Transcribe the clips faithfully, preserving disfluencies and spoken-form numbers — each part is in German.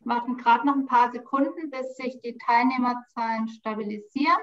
Warten gerade noch ein paar Sekunden, bis sich die Teilnehmerzahlen stabilisieren.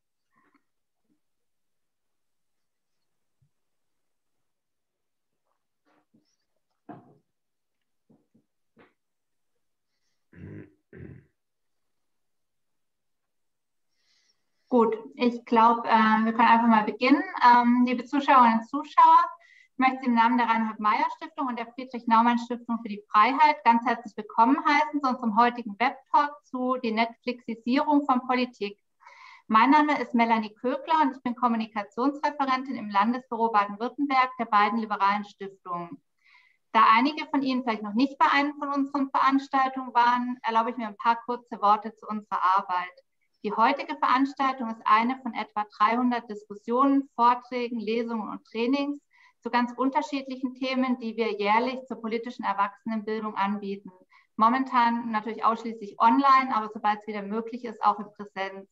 Gut, ich glaube, äh, wir können einfach mal beginnen. Ähm, liebe Zuschauerinnen und Zuschauer, ich möchte Sie im Namen der Reinhard-Meyer-Stiftung und der Friedrich-Naumann-Stiftung für die Freiheit ganz herzlich willkommen heißen zu unserem heutigen Webtalk zu der Netflixisierung von Politik. Mein Name ist Melanie Kögler und ich bin Kommunikationsreferentin im Landesbüro Baden-Württemberg der beiden liberalen Stiftungen. Da einige von Ihnen vielleicht noch nicht bei einer von unseren Veranstaltungen waren, erlaube ich mir ein paar kurze Worte zu unserer Arbeit. Die heutige Veranstaltung ist eine von etwa dreihundert Diskussionen, Vorträgen, Lesungen und Trainings zu ganz unterschiedlichen Themen, die wir jährlich zur politischen Erwachsenenbildung anbieten. Momentan natürlich ausschließlich online, aber sobald es wieder möglich ist, auch in Präsenz.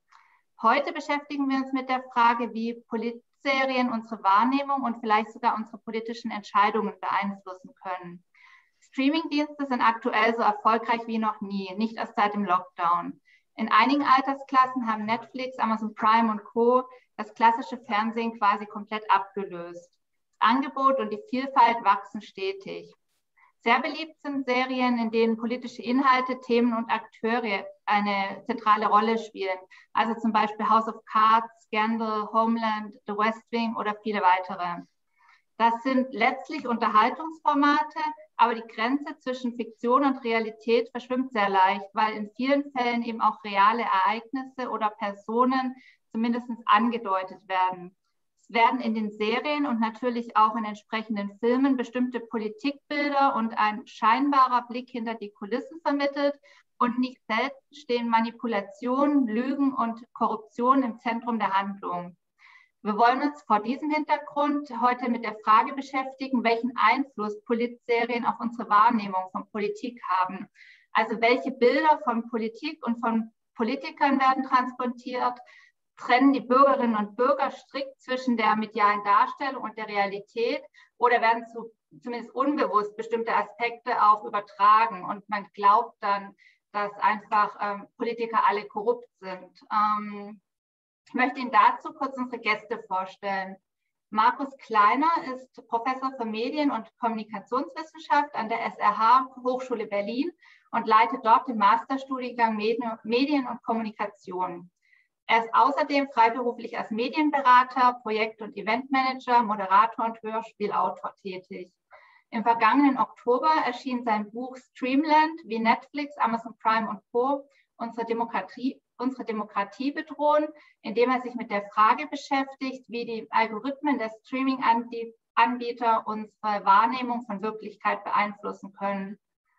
Heute beschäftigen wir uns mit der Frage, wie Politserien unsere Wahrnehmung und vielleicht sogar unsere politischen Entscheidungen beeinflussen können. Streamingdienste sind aktuell so erfolgreich wie noch nie, nicht erst seit dem Lockdown. In einigen Altersklassen haben Netflix, Amazon Prime und Co. das klassische Fernsehen quasi komplett abgelöst. Das Angebot und die Vielfalt wachsen stetig. Sehr beliebt sind Serien, in denen politische Inhalte, Themen und Akteure eine zentrale Rolle spielen. Also zum Beispiel House of Cards, Scandal, Homeland, The West Wing oder viele weitere. Das sind letztlich Unterhaltungsformate, aber die Grenze zwischen Fiktion und Realität verschwimmt sehr leicht, weil in vielen Fällen eben auch reale Ereignisse oder Personen zumindest angedeutet werden. Es werden in den Serien und natürlich auch in entsprechenden Filmen bestimmte Politikbilder und ein scheinbarer Blick hinter die Kulissen vermittelt und nicht selten stehen Manipulation, Lügen und Korruption im Zentrum der Handlung. Wir wollen uns vor diesem Hintergrund heute mit der Frage beschäftigen, welchen Einfluss Politserien auf unsere Wahrnehmung von Politik haben. Also welche Bilder von Politik und von Politikern werden transportiert, trennen die Bürgerinnen und Bürger strikt zwischen der medialen Darstellung und der Realität oder werden zu, zumindest unbewusst bestimmte Aspekte auch übertragen und man glaubt dann, dass einfach ähm, Politiker alle korrupt sind. Ähm, Ich möchte Ihnen dazu kurz unsere Gäste vorstellen. Markus Kleiner ist Professor für Medien- und Kommunikationswissenschaft an der S R H Hochschule Berlin und leitet dort den Masterstudiengang Medien und Kommunikation. Er ist außerdem freiberuflich als Medienberater, Projekt- und Eventmanager, Moderator und Hörspielautor tätig. Im vergangenen Oktober erschien sein Buch Streamland, wie Netflix, Amazon Prime und Co. unsere Demokratie unsere Demokratie bedrohen, indem er sich mit der Frage beschäftigt, wie die Algorithmen der Streaming-Anbieter unsere Wahrnehmung von Wirklichkeit beeinflussen können.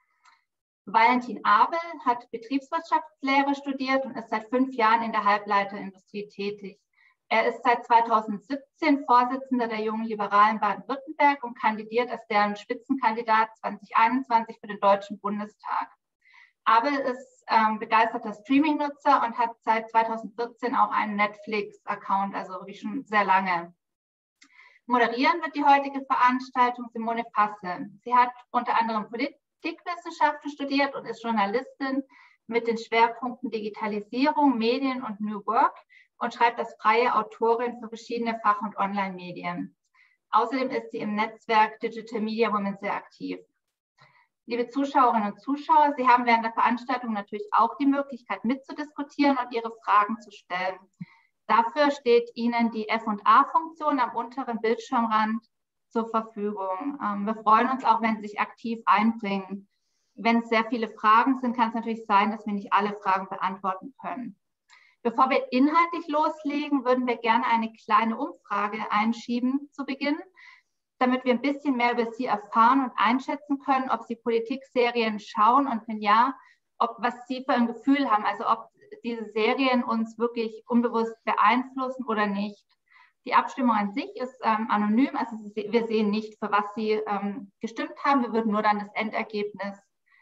Valentin Abel hat Betriebswirtschaftslehre studiert und ist seit fünf Jahren in der Halbleiterindustrie tätig. Er ist seit zweitausendsiebzehn Vorsitzender der Jungen Liberalen Baden-Württemberg und kandidiert als deren Spitzenkandidat zweitausendeinundzwanzig für den Deutschen Bundestag. Abel ist ähm, begeisterter Streaming-Nutzer und hat seit zweitausendvierzehn auch einen Netflix-Account, also wirklich schon sehr lange. Moderieren wird die heutige Veranstaltung Simone Fasse. Sie hat unter anderem Politikwissenschaften studiert und ist Journalistin mit den Schwerpunkten Digitalisierung, Medien und New Work und schreibt als freie Autorin für verschiedene Fach- und Online-Medien. Außerdem ist sie im Netzwerk Digital Media Women sehr aktiv. Liebe Zuschauerinnen und Zuschauer, Sie haben während der Veranstaltung natürlich auch die Möglichkeit mitzudiskutieren und Ihre Fragen zu stellen. Dafür steht Ihnen die F und A-Funktion am unteren Bildschirmrand zur Verfügung. Wir freuen uns auch, wenn Sie sich aktiv einbringen. Wenn es sehr viele Fragen sind, kann es natürlich sein, dass wir nicht alle Fragen beantworten können. Bevor wir inhaltlich loslegen, würden wir gerne eine kleine Umfrage einschieben zu Beginn, damit wir ein bisschen mehr über Sie erfahren und einschätzen können, ob Sie Politikserien schauen und wenn ja, ob, was Sie für ein Gefühl haben, also ob diese Serien uns wirklich unbewusst beeinflussen oder nicht. Die Abstimmung an sich ist ähm, anonym, also wir sehen nicht, für was Sie ähm, gestimmt haben. Wir würden nur dann das Endergebnis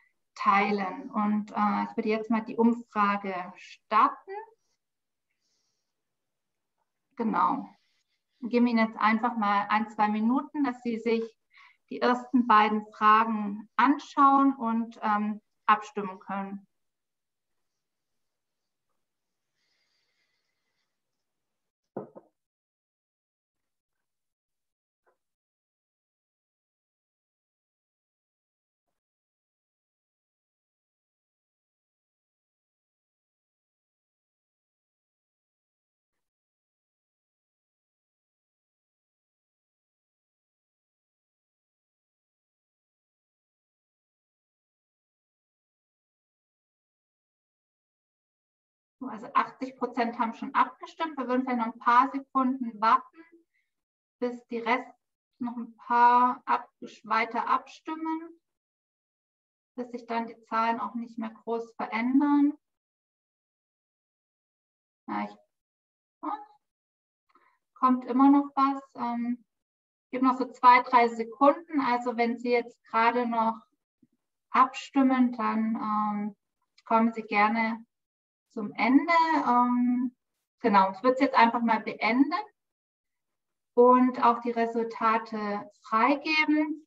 teilen. Und äh, ich würde jetzt mal die Umfrage starten. Genau. Ich gebe Ihnen jetzt einfach mal ein, zwei Minuten, dass Sie sich die ersten beiden Fragen anschauen und ähm, abstimmen können. Also achtzig Prozent haben schon abgestimmt. Wir würden vielleicht noch ein paar Sekunden warten, bis die Rest noch ein paar ab, weiter abstimmen, bis sich dann die Zahlen auch nicht mehr groß verändern. Ja, ich, oh, kommt immer noch was. Ähm, gibt noch so zwei, drei Sekunden. Also wenn Sie jetzt gerade noch abstimmen, dann ähm, kommen Sie gerne zum Ende. Ähm, genau, ich würde es jetzt einfach mal beenden und auch die Resultate freigeben.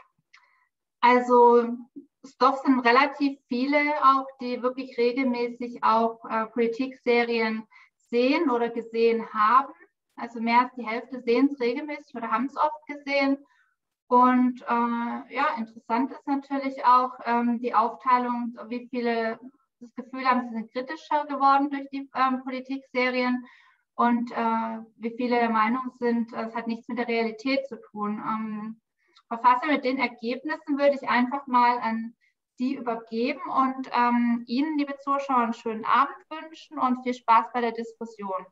Also doch sind relativ viele auch, die wirklich regelmäßig auch äh, Politikserien sehen oder gesehen haben. Also mehr als die Hälfte sehen es regelmäßig oder haben es oft gesehen. Und äh, ja, interessant ist natürlich auch ähm, die Aufteilung, wie viele das Gefühl haben, sie sind kritischer geworden durch die ähm, Politikserien und äh, wie viele der Meinung sind, es hat nichts mit der Realität zu tun. Ähm, Verfasser, mit den Ergebnissen würde ich einfach mal an Sie übergeben und ähm, Ihnen, liebe Zuschauer, einen schönen Abend wünschen und viel Spaß bei der Diskussion.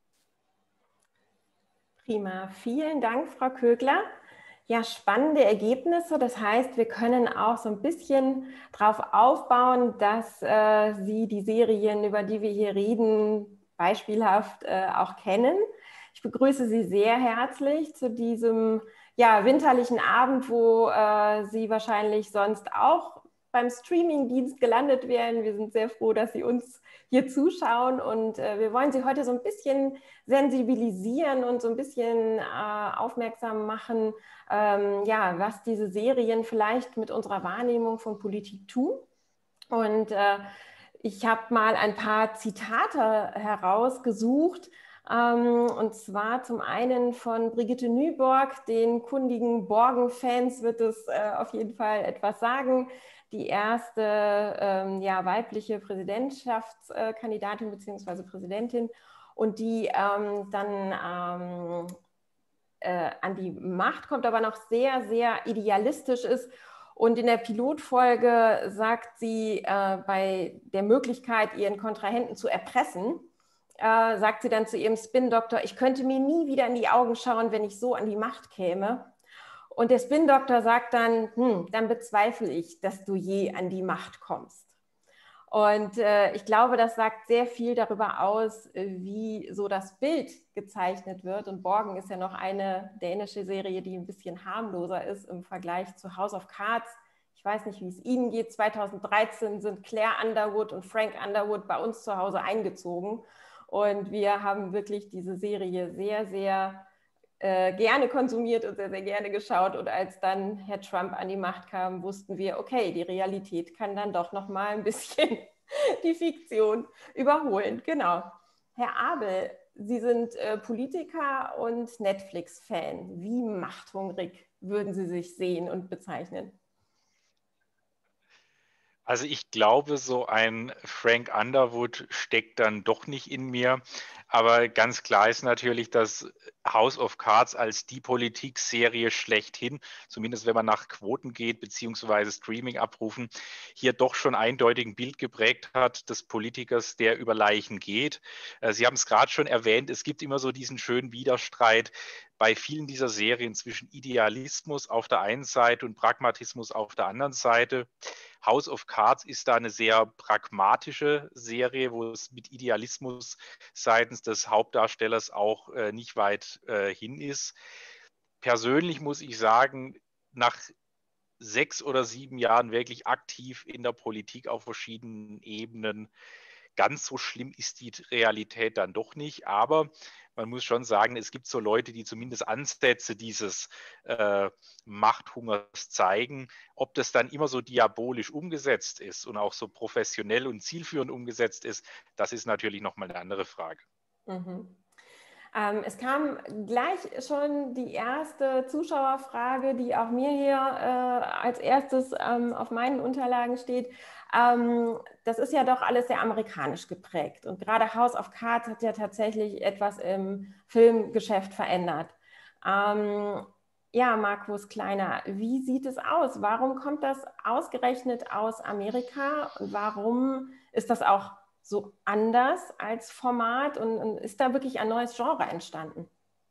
Prima, vielen Dank, Frau Kögler. Ja, spannende Ergebnisse. Das heißt, wir können auch so ein bisschen darauf aufbauen, dass äh, Sie die Serien, über die wir hier reden, beispielhaft äh, auch kennen. Ich begrüße Sie sehr herzlich zu diesem ja, winterlichen Abend, wo äh, Sie wahrscheinlich sonst auch beim Streamingdienst gelandet wären. Wir sind sehr froh, dass Sie uns hier zuschauen und äh, wir wollen Sie heute so ein bisschen sensibilisieren und so ein bisschen äh, aufmerksam machen, ähm, ja, was diese Serien vielleicht mit unserer Wahrnehmung von Politik tun. Und äh, ich habe mal ein paar Zitate herausgesucht, ähm, und zwar zum einen von Brigitte Nyborg, den kundigen Borgen-Fans wird es äh, auf jeden Fall etwas sagen, die erste ähm, ja, weibliche Präsidentschaftskandidatin bzw. Präsidentin und die ähm, dann ähm, äh, an die Macht kommt, aber noch sehr, sehr idealistisch ist. Und in der Pilotfolge sagt sie, äh, bei der Möglichkeit, ihren Kontrahenten zu erpressen, äh, sagt sie dann zu ihrem Spin-Doktor, ich könnte mir nie wieder in die Augen schauen, wenn ich so an die Macht käme. Und der Spin-Doktor sagt dann, hm, dann bezweifle ich, dass du je an die Macht kommst. Und äh, ich glaube, das sagt sehr viel darüber aus, wie so das Bild gezeichnet wird. Und Borgen ist ja noch eine dänische Serie, die ein bisschen harmloser ist im Vergleich zu House of Cards. Ich weiß nicht, wie es Ihnen geht. zweitausenddreizehn sind Claire Underwood und Frank Underwood bei uns zu Hause eingezogen. Und wir haben wirklich diese Serie sehr, sehr äh, gerne konsumiert und sehr, sehr gerne geschaut. Und als dann Herr Trump an die Macht kam, wussten wir, okay, die Realität kann dann doch noch mal ein bisschen die Fiktion überholen. Genau. Herr Abel, Sie sind äh, Politiker und Netflix-Fan. Wie machthungrig würden Sie sich sehen und bezeichnen? Also ich glaube, so ein Frank Underwood steckt dann doch nicht in mir. Aber ganz klar ist natürlich, dass House of Cards als die Politikserie schlechthin, zumindest wenn man nach Quoten geht, beziehungsweise Streaming-Abrufen, hier doch schon eindeutig ein Bild geprägt hat des Politikers, der über Leichen geht. Sie haben es gerade schon erwähnt, es gibt immer so diesen schönen Widerstreit bei vielen dieser Serien zwischen Idealismus auf der einen Seite und Pragmatismus auf der anderen Seite. House of Cards ist da eine sehr pragmatische Serie, wo es mit Idealismus seitens des Hauptdarstellers auch äh, nicht weit äh, hin ist. Persönlich muss ich sagen, nach sechs oder sieben Jahren wirklich aktiv in der Politik auf verschiedenen Ebenen, ganz so schlimm ist die Realität dann doch nicht. Aber man muss schon sagen, es gibt so Leute, die zumindest Ansätze dieses äh, Machthungers zeigen. Ob das dann immer so diabolisch umgesetzt ist und auch so professionell und zielführend umgesetzt ist, das ist natürlich nochmal eine andere Frage. Mhm. Ähm, es kam gleich schon die erste Zuschauerfrage, die auch mir hier äh, als erstes ähm, auf meinen Unterlagen steht. Ähm, das ist ja doch alles sehr amerikanisch geprägt und gerade House of Cards hat ja tatsächlich etwas im Filmgeschäft verändert. Ähm, ja, Markus Kleiner, wie sieht es aus? Warum kommt das ausgerechnet aus Amerika und warum ist das auch so anders als Format und, und ist da wirklich ein neues Genre entstanden?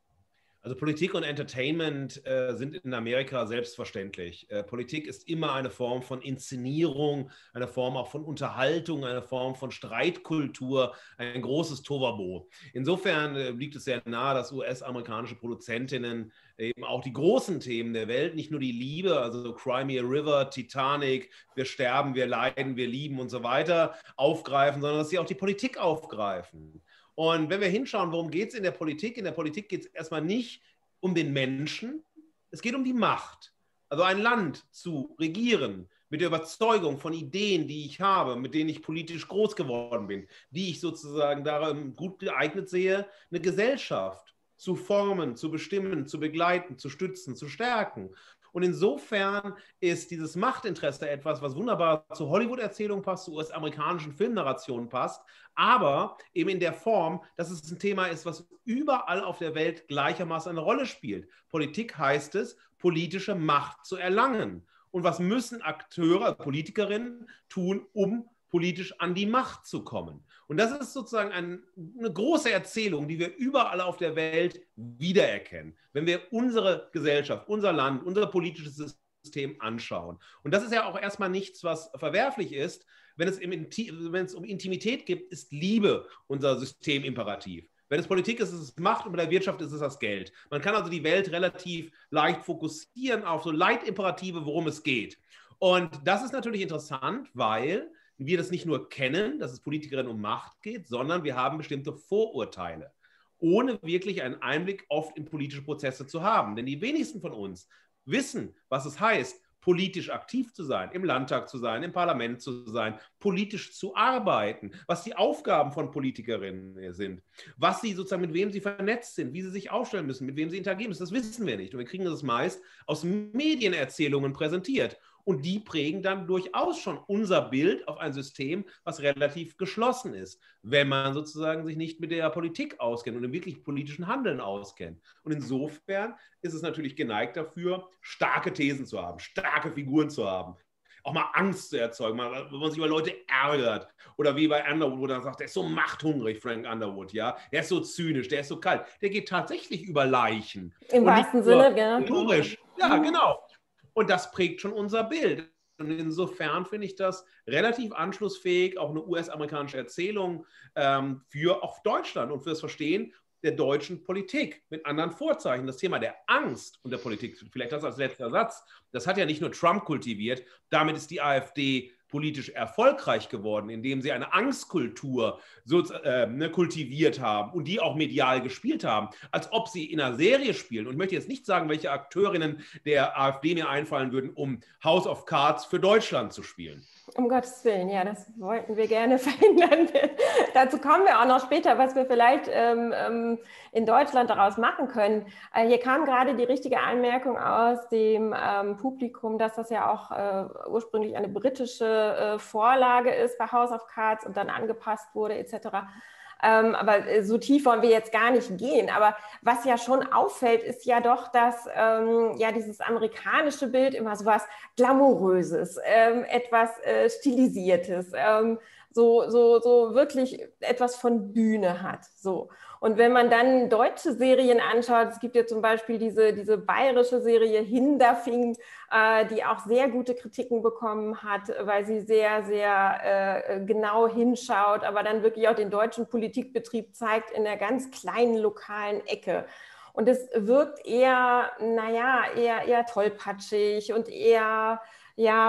Also Politik und Entertainment äh, sind in Amerika selbstverständlich. Äh, Politik ist immer eine Form von Inszenierung, eine Form auch von Unterhaltung, eine Form von Streitkultur, ein großes Tohuwabohu. Insofern äh, liegt es sehr nahe, dass U S-amerikanische Produzentinnen eben auch die großen Themen der Welt, nicht nur die Liebe, also Cry Me a River, Titanic, wir sterben, wir leiden, wir lieben und so weiter, aufgreifen, sondern dass sie auch die Politik aufgreifen. Und wenn wir hinschauen, worum geht es in der Politik? In der Politik geht es erstmal nicht um den Menschen, es geht um die Macht. Also ein Land zu regieren mit der Überzeugung von Ideen, die ich habe, mit denen ich politisch groß geworden bin, die ich sozusagen darin gut geeignet sehe, eine Gesellschaft zu formen, zu bestimmen, zu begleiten, zu stützen, zu stärken. Und insofern ist dieses Machtinteresse etwas, was wunderbar zur Hollywood-Erzählung passt, zu U S-amerikanischen Filmnarrationen passt, aber eben in der Form, dass es ein Thema ist, was überall auf der Welt gleichermaßen eine Rolle spielt. Politik heißt es, politische Macht zu erlangen. Und was müssen Akteure, Politikerinnen tun, um politisch an die Macht zu kommen? Und das ist sozusagen ein, eine große Erzählung, die wir überall auf der Welt wiedererkennen, wenn wir unsere Gesellschaft, unser Land, unser politisches System anschauen. Und das ist ja auch erstmal nichts, was verwerflich ist. Wenn es, im, wenn es um Intimität geht, ist Liebe unser Systemimperativ. Wenn es Politik ist, ist es Macht und bei der Wirtschaft ist es das Geld. Man kann also die Welt relativ leicht fokussieren auf so Leitimperative, worum es geht. Und das ist natürlich interessant, weil wir das nicht nur kennen, dass es Politikerinnen um Macht geht, sondern wir haben bestimmte Vorurteile, ohne wirklich einen Einblick oft in politische Prozesse zu haben. Denn die wenigsten von uns wissen, was es heißt, politisch aktiv zu sein, im Landtag zu sein, im Parlament zu sein, politisch zu arbeiten, was die Aufgaben von Politikerinnen sind, was sie sozusagen, mit wem sie vernetzt sind, wie sie sich aufstellen müssen, mit wem sie interagieren müssen. Das wissen wir nicht. Und wir kriegen das meist aus Medienerzählungen präsentiert. Und die prägen dann durchaus schon unser Bild auf ein System, was relativ geschlossen ist, wenn man sozusagen sich nicht mit der Politik auskennt und im wirklich politischen Handeln auskennt. Und insofern ist es natürlich geneigt dafür, starke Thesen zu haben, starke Figuren zu haben, auch mal Angst zu erzeugen, wenn man sich über Leute ärgert. Oder wie bei Underwood, wo er sagt, der ist so machthungrig, Frank Underwood, ja, der ist so zynisch, der ist so kalt. Der geht tatsächlich über Leichen. Im wahrsten Sinne, ja. Rhetorisch. Ja, genau. Und das prägt schon unser Bild. Und insofern finde ich das relativ anschlussfähig, auch eine U S-amerikanische Erzählung ähm, für auch Deutschland und für das Verstehen der deutschen Politik mit anderen Vorzeichen. Das Thema der Angst und der Politik, vielleicht das als letzter Satz, das hat ja nicht nur Trump kultiviert, damit ist die AfD politisch erfolgreich geworden, indem sie eine Angstkultur so, äh, ne, kultiviert haben und die auch medial gespielt haben, als ob sie in einer Serie spielen. Und ich möchte jetzt nicht sagen, welche Akteurinnen der AfD mir einfallen würden, um House of Cards für Deutschland zu spielen. Um Gottes Willen, ja, das wollten wir gerne verhindern. Dazu kommen wir auch noch später, was wir vielleicht ähm, in Deutschland daraus machen können. Äh, hier kam gerade die richtige Anmerkung aus dem ähm, Publikum, dass das ja auch äh, ursprünglich eine britische äh, Vorlage ist bei House of Cards und dann angepasst wurde et cetera. Ähm, aber so tief wollen wir jetzt gar nicht gehen. Aber was ja schon auffällt, ist ja doch, dass ähm, ja dieses amerikanische Bild immer so was Glamouröses, ähm, etwas äh, Stilisiertes, ähm, so, so, so wirklich etwas von Bühne hat. So. Und wenn man dann deutsche Serien anschaut, es gibt ja zum Beispiel diese, diese bayerische Serie Hinderfing, äh, die auch sehr gute Kritiken bekommen hat, weil sie sehr, sehr äh, genau hinschaut, aber dann wirklich auch den deutschen Politikbetrieb zeigt in der ganz kleinen lokalen Ecke. Und es wirkt eher, naja, eher, eher tollpatschig und eher, ja,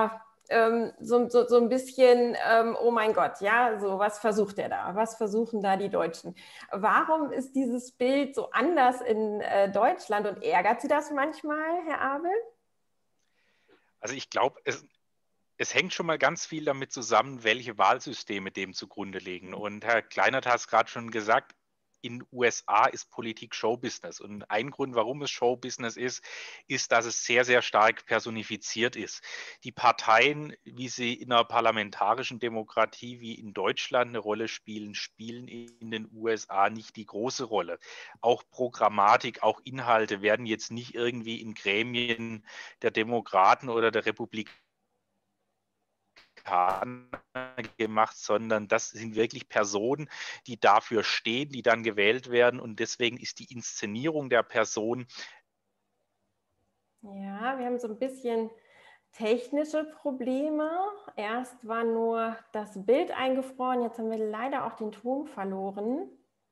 ähm, so, so, so ein bisschen, ähm, oh mein Gott, ja, so was versucht er da? Was versuchen da die Deutschen? Warum ist dieses Bild so anders in äh, Deutschland und ärgert Sie das manchmal, Herr Abel? Also ich glaube, es, es hängt schon mal ganz viel damit zusammen, welche Wahlsysteme dem zugrunde liegen. Und Herr Kleinert hat es gerade schon gesagt, in den U S A ist Politik Showbusiness. Und ein Grund, warum es Showbusiness ist, ist, dass es sehr, sehr stark personifiziert ist. Die Parteien, wie sie in einer parlamentarischen Demokratie wie in Deutschland eine Rolle spielen, spielen in den U S A nicht die große Rolle. Auch Programmatik, auch Inhalte werden jetzt nicht irgendwie in Gremien der Demokraten oder der Republikaner gemacht, sondern das sind wirklich Personen, die dafür stehen, die dann gewählt werden und deswegen ist die Inszenierung der Person. Ja, wir haben so ein bisschen technische Probleme. Erst war nur das Bild eingefroren, jetzt haben wir leider auch den Ton verloren.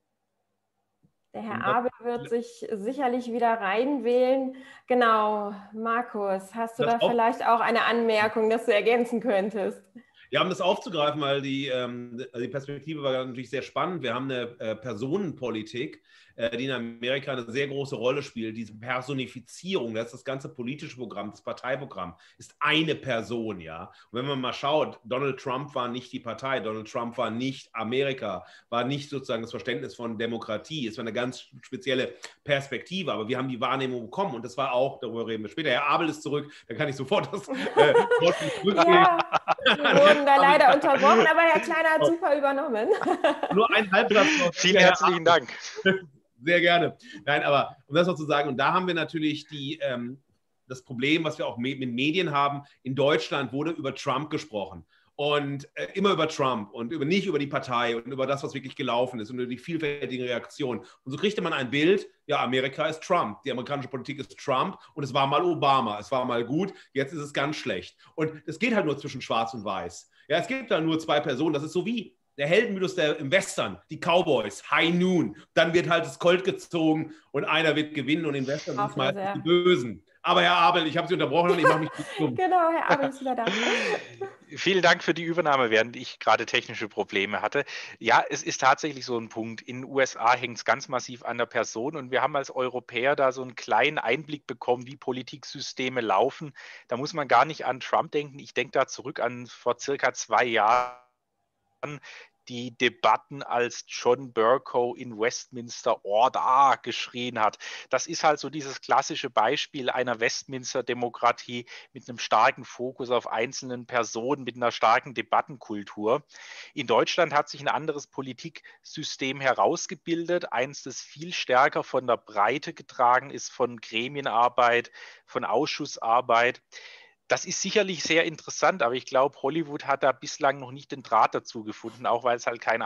Der Herr Abel wird sich sicherlich wieder reinwählen. Genau, Markus, hast du da vielleicht auch eine Anmerkung, dass du ergänzen könntest? Ja, um das aufzugreifen, weil die, ähm, die Perspektive war natürlich sehr spannend. Wir haben eine äh, Personenpolitik, äh, die in Amerika eine sehr große Rolle spielt. Diese Personifizierung, das ist das ganze politische Programm, das Parteiprogramm, ist eine Person, ja. Und wenn man mal schaut, Donald Trump war nicht die Partei, Donald Trump war nicht Amerika, war nicht sozusagen das Verständnis von Demokratie. Es war eine ganz spezielle Perspektive, aber wir haben die Wahrnehmung bekommen und das war auch, darüber reden wir später. Herr Abel ist zurück, da kann ich sofort das äh, Wort zurückgeben. Ja, wir wurden da leider unterbrochen, aber Herr Kleiner hat super übernommen. Nur ein Halbsatz noch. Vielen herzlichen Dank. Sehr gerne. Nein, aber um das noch zu sagen, und da haben wir natürlich die, ähm, das Problem, was wir auch mit Medien haben. In Deutschland wurde über Trump gesprochen. Und äh, immer über Trump und über, nicht über die Partei und über das, was wirklich gelaufen ist und über die vielfältigen Reaktionen. Und so kriegte man ein Bild, ja, Amerika ist Trump, die amerikanische Politik ist Trump und es war mal Obama, es war mal gut, jetzt ist es ganz schlecht. Und es geht halt nur zwischen Schwarz und Weiß. Ja, es gibt da nur zwei Personen, das ist so wie der Heldenmythos der, im Western, die Cowboys, High Noon, dann wird halt das Colt gezogen und einer wird gewinnen und im Western sind es meistens die Bösen. Aber Herr Abel, ich habe Sie unterbrochen und ich mache mich nicht dumm. Genau, Herr Abel ist wieder da. Vielen Dank für die Übernahme, während ich gerade technische Probleme hatte. Ja, es ist tatsächlich so ein Punkt. In den U S A hängt es ganz massiv an der Person und wir haben als Europäer da so einen kleinen Einblick bekommen, wie Politiksysteme laufen. Da muss man gar nicht an Trump denken. Ich denke da zurück an vor circa zwei Jahren die Debatten, als John Bercow in Westminster Order geschrien hat. Das ist halt so dieses klassische Beispiel einer Westminster-Demokratie mit einem starken Fokus auf einzelnen Personen, mit einer starken Debattenkultur. In Deutschland hat sich ein anderes Politiksystem herausgebildet, eins, das viel stärker von der Breite getragen ist, von Gremienarbeit, von Ausschussarbeit. Das ist sicherlich sehr interessant, aber ich glaube, Hollywood hat da bislang noch nicht den Draht dazu gefunden, auch weil es halt kein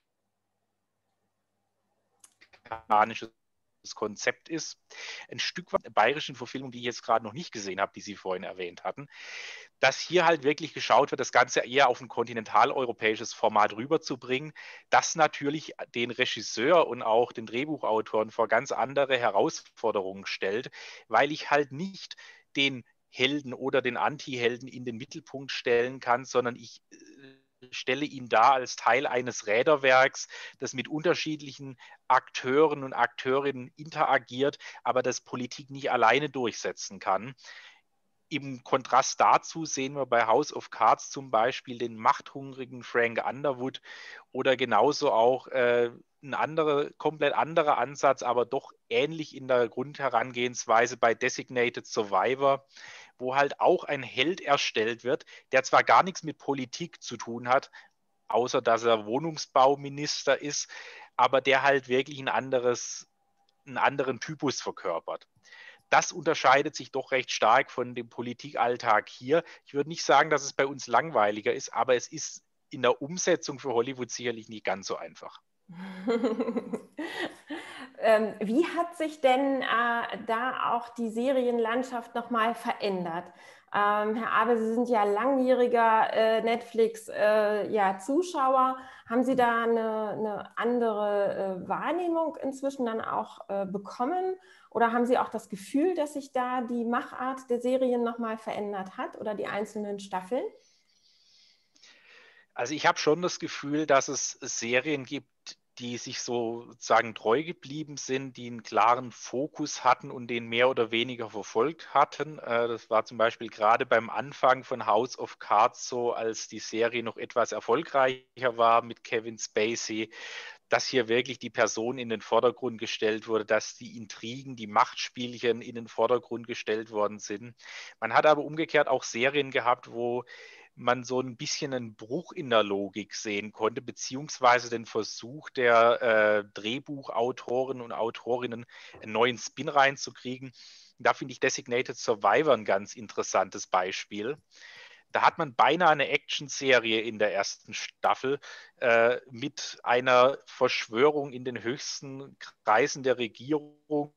amerikanisches Konzept ist. Ein Stück weit der bayerischen Verfilmung, die ich jetzt gerade noch nicht gesehen habe, die Sie vorhin erwähnt hatten, dass hier halt wirklich geschaut wird, das Ganze eher auf ein kontinentaleuropäisches Format rüberzubringen, das natürlich den Regisseur und auch den Drehbuchautoren vor ganz andere Herausforderungen stellt, weil ich halt nicht den Helden oder den Anti-Helden in den Mittelpunkt stellen kann, sondern ich äh, stelle ihn dar als Teil eines Räderwerks, das mit unterschiedlichen Akteuren und Akteurinnen interagiert, aber das Politik nicht alleine durchsetzen kann. Im Kontrast dazu sehen wir bei House of Cards zum Beispiel den machthungrigen Frank Underwood oder genauso auch äh, ein anderer, komplett anderer Ansatz, aber doch ähnlich in der Grundherangehensweise bei Designated Survivor, wo halt auch ein Held erstellt wird, der zwar gar nichts mit Politik zu tun hat, außer dass er Wohnungsbauminister ist, aber der halt wirklich ein anderes, einen anderen Typus verkörpert. Das unterscheidet sich doch recht stark von dem Politikalltag hier. Ich würde nicht sagen, dass es bei uns langweiliger ist, aber es ist in der Umsetzung für Hollywood sicherlich nicht ganz so einfach. ähm, wie hat sich denn äh, da auch die Serienlandschaft nochmal verändert? Ähm, Herr Abel, Sie sind ja langjähriger äh, Netflix-Zuschauer. Äh, ja, Zuschauer. Haben Sie da eine, eine andere äh, Wahrnehmung inzwischen dann auch äh, bekommen? Oder haben Sie auch das Gefühl, dass sich da die Machart der Serien nochmal verändert hat oder die einzelnen Staffeln? Also ich habe schon das Gefühl, dass es Serien gibt, die sich sozusagen treu geblieben sind, die einen klaren Fokus hatten und den mehr oder weniger verfolgt hatten. Das war zum Beispiel gerade beim Anfang von House of Cards so, als die Serie noch etwas erfolgreicher war mit Kevin Spacey, dass hier wirklich die Person in den Vordergrund gestellt wurde, dass die Intrigen, die Machtspielchen in den Vordergrund gestellt worden sind. Man hat aber umgekehrt auch Serien gehabt, wo man so ein bisschen einen Bruch in der Logik sehen konnte, beziehungsweise den Versuch der äh, Drehbuchautoren und Autorinnen, einen neuen Spin reinzukriegen. Da finde ich Designated Survivor ein ganz interessantes Beispiel. Da hat man beinahe eine Action-Serie in der ersten Staffel äh, mit einer Verschwörung in den höchsten Kreisen der Regierung.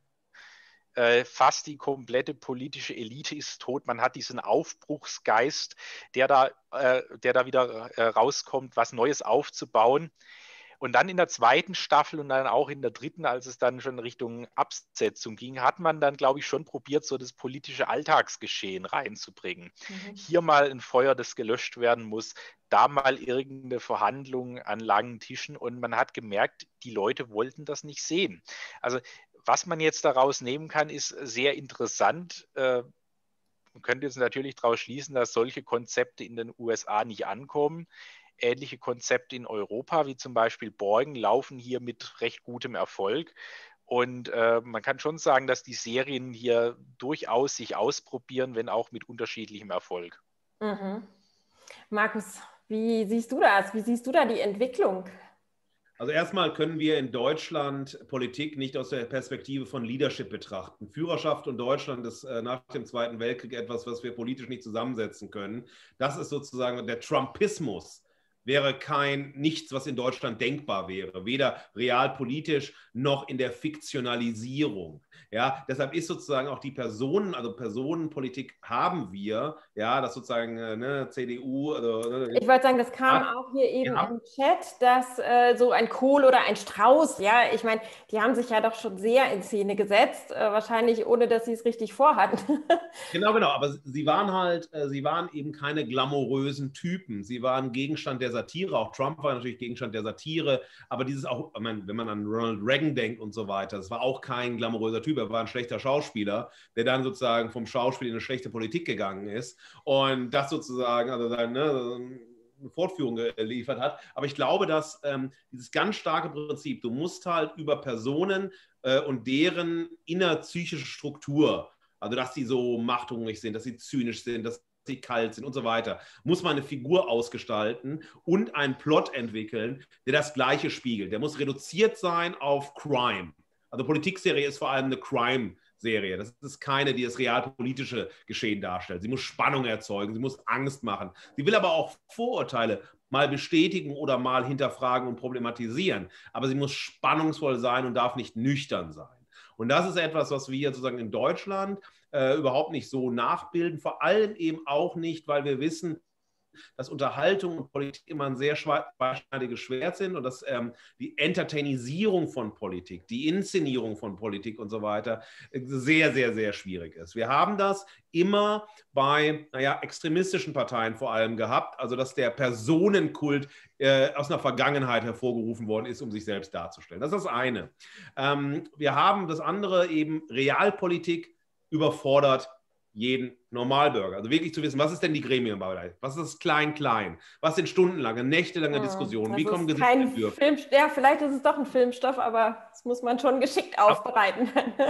Äh, fast die komplette politische Elite ist tot. Man hat diesen Aufbruchsgeist, der da, äh, der da wieder äh, rauskommt, was Neues aufzubauen. Und dann in der zweiten Staffel und dann auch in der dritten, als es dann schon Richtung Absetzung ging, hat man dann, glaube ich, schon probiert, so das politische Alltagsgeschehen reinzubringen. Mhm. Hier mal ein Feuer, das gelöscht werden muss, da mal irgendeine Verhandlung an langen Tischen, und man hat gemerkt, die Leute wollten das nicht sehen. Also was man jetzt daraus nehmen kann, ist sehr interessant. Man könnte jetzt natürlich daraus schließen, dass solche Konzepte in den U S A nicht ankommen. Ähnliche Konzepte in Europa, wie zum Beispiel Borgen, laufen hier mit recht gutem Erfolg. Und äh, man kann schon sagen, dass die Serien hier durchaus sich ausprobieren, wenn auch mit unterschiedlichem Erfolg. Mhm. Markus, wie siehst du das? Wie siehst du da die Entwicklung? Also erstmal können wir in Deutschland Politik nicht aus der Perspektive von Leadership betrachten. Führerschaft und Deutschland ist äh, nach dem Zweiten Weltkrieg etwas, was wir politisch nicht zusammensetzen können. Das ist sozusagen der Trumpismus. Wäre kein nichts, was in Deutschland denkbar wäre, weder realpolitisch noch in der Fiktionalisierung. Ja, deshalb ist sozusagen auch die Personen, also Personenpolitik haben wir, ja, das sozusagen ne, C D U. Also, ne, ich wollte sagen, das kam ja auch hier eben ja. im Chat, dass äh, so ein Kohl oder ein Strauß, ja, ich meine, die haben sich ja doch schon sehr in Szene gesetzt, äh, wahrscheinlich ohne, dass sie es richtig vorhatten. Genau, genau, aber sie waren halt, äh, sie waren eben keine glamourösen Typen, sie waren Gegenstand der Satire, auch Trump war natürlich Gegenstand der Satire, aber dieses auch, ich meine, wenn man an Ronald Reagan denkt und so weiter, das war auch kein glamouröser Typ, er war ein schlechter Schauspieler, der dann sozusagen vom Schauspiel in eine schlechte Politik gegangen ist und das sozusagen, also dann, ne, eine Fortführung geliefert hat. Aber ich glaube, dass ähm, dieses ganz starke Prinzip, du musst halt über Personen äh, und deren innerpsychische Struktur, also dass sie so machthungrig sind, dass sie zynisch sind, dass sie kalt sind und so weiter, muss man eine Figur ausgestalten und einen Plot entwickeln, der das Gleiche spiegelt. Der muss reduziert sein auf Crime. Also Politikserie ist vor allem eine Crime-Serie. Das ist keine, die das realpolitische Geschehen darstellt. Sie muss Spannung erzeugen, sie muss Angst machen. Sie will aber auch Vorurteile mal bestätigen oder mal hinterfragen und problematisieren. Aber sie muss spannungsvoll sein und darf nicht nüchtern sein. Und das ist etwas, was wir sozusagen in Deutschland äh, überhaupt nicht so nachbilden. Vor allem eben auch nicht, weil wir wissen, dass Unterhaltung und Politik immer ein sehr zweischneidiges Schwert sind und dass ähm, die Entertainisierung von Politik, die Inszenierung von Politik und so weiter sehr, sehr, sehr schwierig ist. Wir haben das immer bei naja, extremistischen Parteien vor allem gehabt, also dass der Personenkult äh, aus einer Vergangenheit hervorgerufen worden ist, um sich selbst darzustellen. Das ist das eine. Ähm, wir haben das andere eben Realpolitik überfordert jeden Normalbürger. Also wirklich zu wissen, was ist denn die Gremienarbeit? Was ist das Klein-Klein? Was sind stundenlange, nächtelange hm, Diskussionen? Wie kommen Gesetze? Film, ja, vielleicht ist es doch ein Filmstoff, aber das muss man schon geschickt aufbereiten.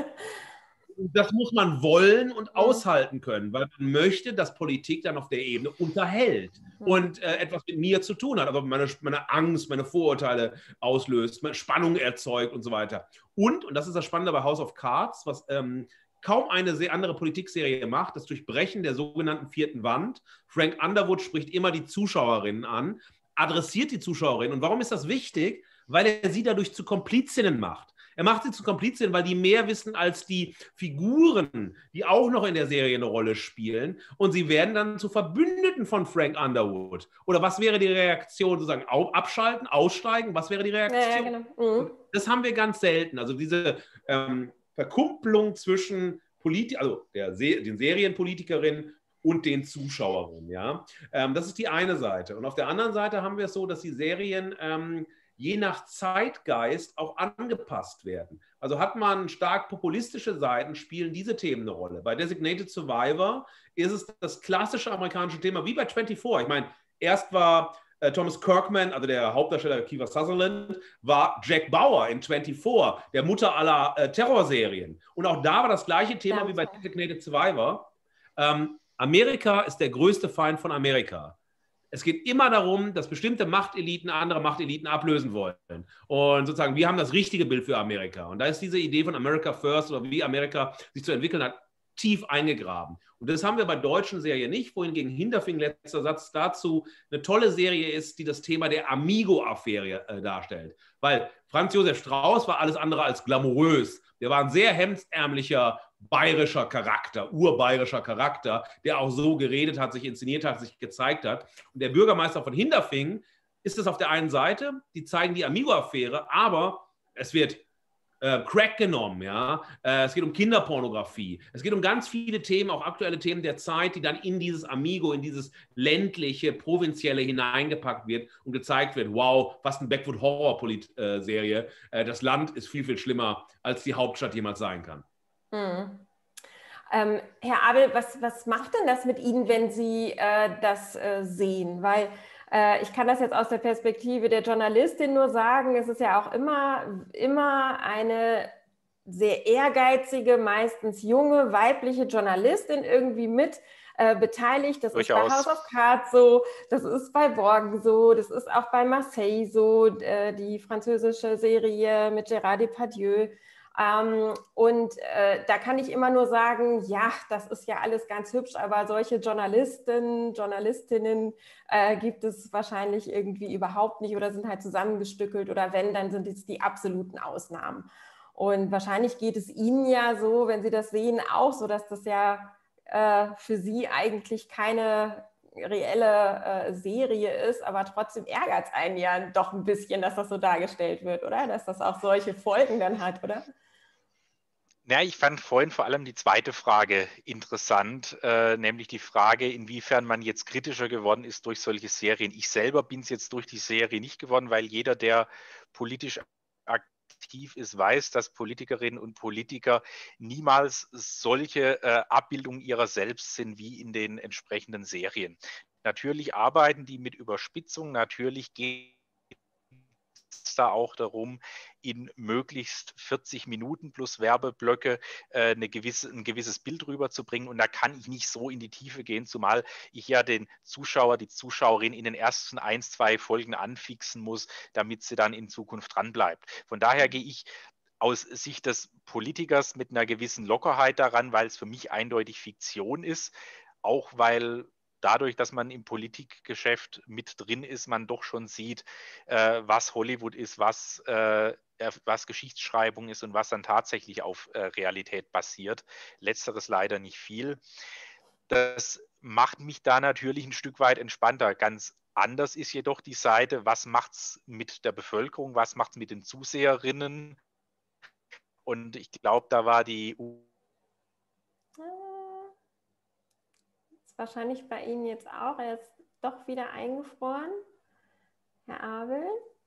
Das muss man wollen und aushalten können, weil man möchte, dass Politik dann auf der Ebene unterhält mhm. und äh, etwas mit mir zu tun hat, aber meine, meine Angst, meine Vorurteile auslöst, meine Spannung erzeugt und so weiter. Und, und das ist das Spannende bei House of Cards, was ähm, kaum eine andere Politikserie macht, das Durchbrechen der sogenannten vierten Wand. Frank Underwood spricht immer die Zuschauerinnen an, adressiert die Zuschauerinnen. Und warum ist das wichtig? Weil er sie dadurch zu Komplizinnen macht. Er macht sie zu Komplizinnen, weil die mehr wissen als die Figuren, die auch noch in der Serie eine Rolle spielen. Und sie werden dann zu Verbündeten von Frank Underwood. Oder was wäre die Reaktion? Sozusagen abschalten, aussteigen? Was wäre die Reaktion? Ja, ja, genau. Mhm. Das haben wir ganz selten. Also diese ähm, Verkuppelung zwischen Politi- also der Se- den Serienpolitikerinnen und den Zuschauerinnen. Ja? Ähm, das ist die eine Seite. Und auf der anderen Seite haben wir es so, dass die Serien ähm, je nach Zeitgeist auch angepasst werden. Also hat man stark populistische Seiten, spielen diese Themen eine Rolle. Bei Designated Survivor ist es das klassische amerikanische Thema, wie bei vierundzwanzig. Ich meine, erst war äh, Thomas Kirkman, also der Hauptdarsteller Kiefer Sutherland, war Jack Bauer in vierundzwanzig, der Mutter aller äh, Terrorserien. Und auch da war das gleiche Thema ja, wie bei Designated Survivor. Ähm, Amerika ist der größte Feind von Amerika. Es geht immer darum, dass bestimmte Machteliten andere Machteliten ablösen wollen. Und sozusagen, wir haben das richtige Bild für Amerika. Und da ist diese Idee von America First oder wie Amerika sich zu entwickeln hat, tief eingegraben. Und das haben wir bei deutschen Serien nicht, wohingegen Hinterfing, letzter Satz dazu, eine tolle Serie ist, die das Thema der Amigo-Affäre äh, darstellt. Weil Franz Josef Strauß war alles andere als glamourös. Der war ein sehr hemdsärmlicher bayerischer Charakter, urbayerischer Charakter, der auch so geredet hat, sich inszeniert hat, sich gezeigt hat. Und der Bürgermeister von Hinterfingen ist es auf der einen Seite, die zeigen die Amigo-Affäre, aber es wird äh, Crack genommen, ja. Äh, es geht um Kinderpornografie. Es geht um ganz viele Themen, auch aktuelle Themen der Zeit, die dann in dieses Amigo, in dieses ländliche, provinzielle hineingepackt wird und gezeigt wird, wow, was eine Backwood-Horror-Serie. Äh, das Land ist viel, viel schlimmer, als die Hauptstadt jemals sein kann. Hm. Ähm, Herr Abel, was, was macht denn das mit Ihnen, wenn Sie äh, das äh, sehen? Weil äh, ich kann das jetzt aus der Perspektive der Journalistin nur sagen, es ist ja auch immer, immer eine sehr ehrgeizige, meistens junge, weibliche Journalistin irgendwie mit äh, beteiligt. Das Durchaus. Ist bei House of Cards so, das ist bei Borgen so, das ist auch bei Marseille so, äh, die französische Serie mit Gérard Depardieu. Ähm, und äh, da kann ich immer nur sagen, ja, das ist ja alles ganz hübsch, aber solche Journalisten, Journalistinnen äh, gibt es wahrscheinlich irgendwie überhaupt nicht oder sind halt zusammengestückelt oder wenn, dann sind es die absoluten Ausnahmen. Und wahrscheinlich geht es Ihnen ja so, wenn Sie das sehen, auch so, dass das ja äh, für Sie eigentlich keine reelle äh, Serie ist, aber trotzdem ärgert es einen ja doch ein bisschen, dass das so dargestellt wird, oder? Dass das auch solche Folgen dann hat, oder? Ja, ich fand vorhin vor allem die zweite Frage interessant, äh, nämlich die Frage, inwiefern man jetzt kritischer geworden ist durch solche Serien. Ich selber bin es jetzt durch die Serie nicht geworden, weil jeder, der politisch aktiv ist, weiß, dass Politikerinnen und Politiker niemals solche äh, Abbildungen ihrer selbst sind wie in den entsprechenden Serien. Natürlich arbeiten die mit Überspitzung, natürlich geht es da auch darum, in möglichst vierzig Minuten plus Werbeblöcke äh, eine gewisse, ein gewisses Bild rüberzubringen. Und da kann ich nicht so in die Tiefe gehen, zumal ich ja den Zuschauer, die Zuschauerin in den ersten ein, zwei Folgen anfixen muss, damit sie dann in Zukunft dranbleibt. Von daher gehe ich aus Sicht des Politikers mit einer gewissen Lockerheit daran, weil es für mich eindeutig Fiktion ist, auch weil dadurch, dass man im Politikgeschäft mit drin ist, man doch schon sieht, äh, was Hollywood ist, was, äh, was Geschichtsschreibung ist und was dann tatsächlich auf äh, Realität basiert. Letzteres leider nicht viel. Das macht mich da natürlich ein Stück weit entspannter. Ganz anders ist jedoch die Seite, was macht es mit der Bevölkerung, was macht es mit den Zuseherinnen? Und ich glaube, da war die wahrscheinlich bei Ihnen jetzt auch. Er ist doch wieder eingefroren. Herr Abel?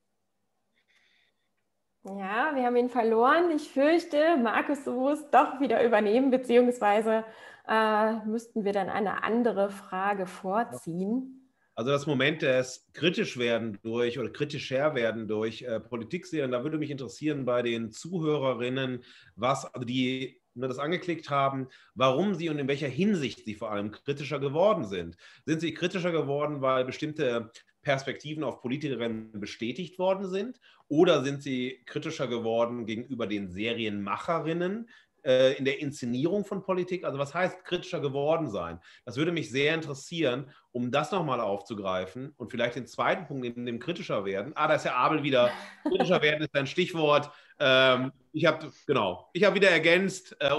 Ja, wir haben ihn verloren. Ich fürchte, Markus, du musst doch wieder übernehmen, beziehungsweise äh, müssten wir dann eine andere Frage vorziehen. Also das Moment des kritisch werden durch oder kritischer werden durch äh, Politikserien, da würde mich interessieren bei den Zuhörerinnen, was, also die nur das angeklickt haben, warum sie und in welcher Hinsicht sie vor allem kritischer geworden sind. Sind sie kritischer geworden, weil bestimmte Perspektiven auf Politikerinnen bestätigt worden sind? Oder sind sie kritischer geworden gegenüber den Serienmacherinnen, äh, in der Inszenierung von Politik? Also was heißt kritischer geworden sein? Das würde mich sehr interessieren, um das nochmal aufzugreifen und vielleicht den zweiten Punkt, neben dem kritischer werden. Ah, da ist ja Abel wieder. Kritischer werden ist ein Stichwort. Ähm, ich habe, genau, ich habe wieder ergänzt. Äh,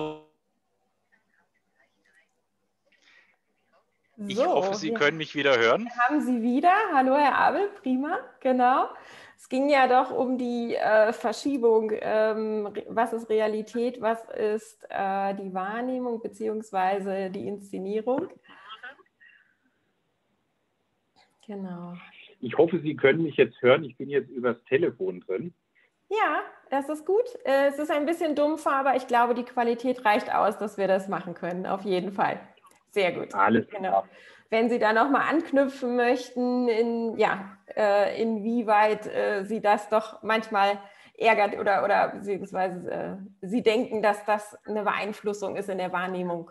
Ich So, hoffe, Sie wir können mich wieder hören. haben Sie wieder. Hallo, Herr Abel, prima, genau. Es ging ja doch um die äh, Verschiebung, ähm, was ist Realität, was ist äh, die Wahrnehmung beziehungsweise die Inszenierung. Genau. Ich hoffe, Sie können mich jetzt hören. Ich bin jetzt übers Telefon drin. Ja, das ist gut. Äh, Es ist ein bisschen dumpfer, aber ich glaube, die Qualität reicht aus, dass wir das machen können, auf jeden Fall. Sehr gut. Alles Genau. klar. Wenn Sie da nochmal anknüpfen möchten, in, ja, äh, inwieweit äh, Sie das doch manchmal ärgert oder, oder beziehungsweise äh, Sie denken, dass das eine Beeinflussung ist in der Wahrnehmung.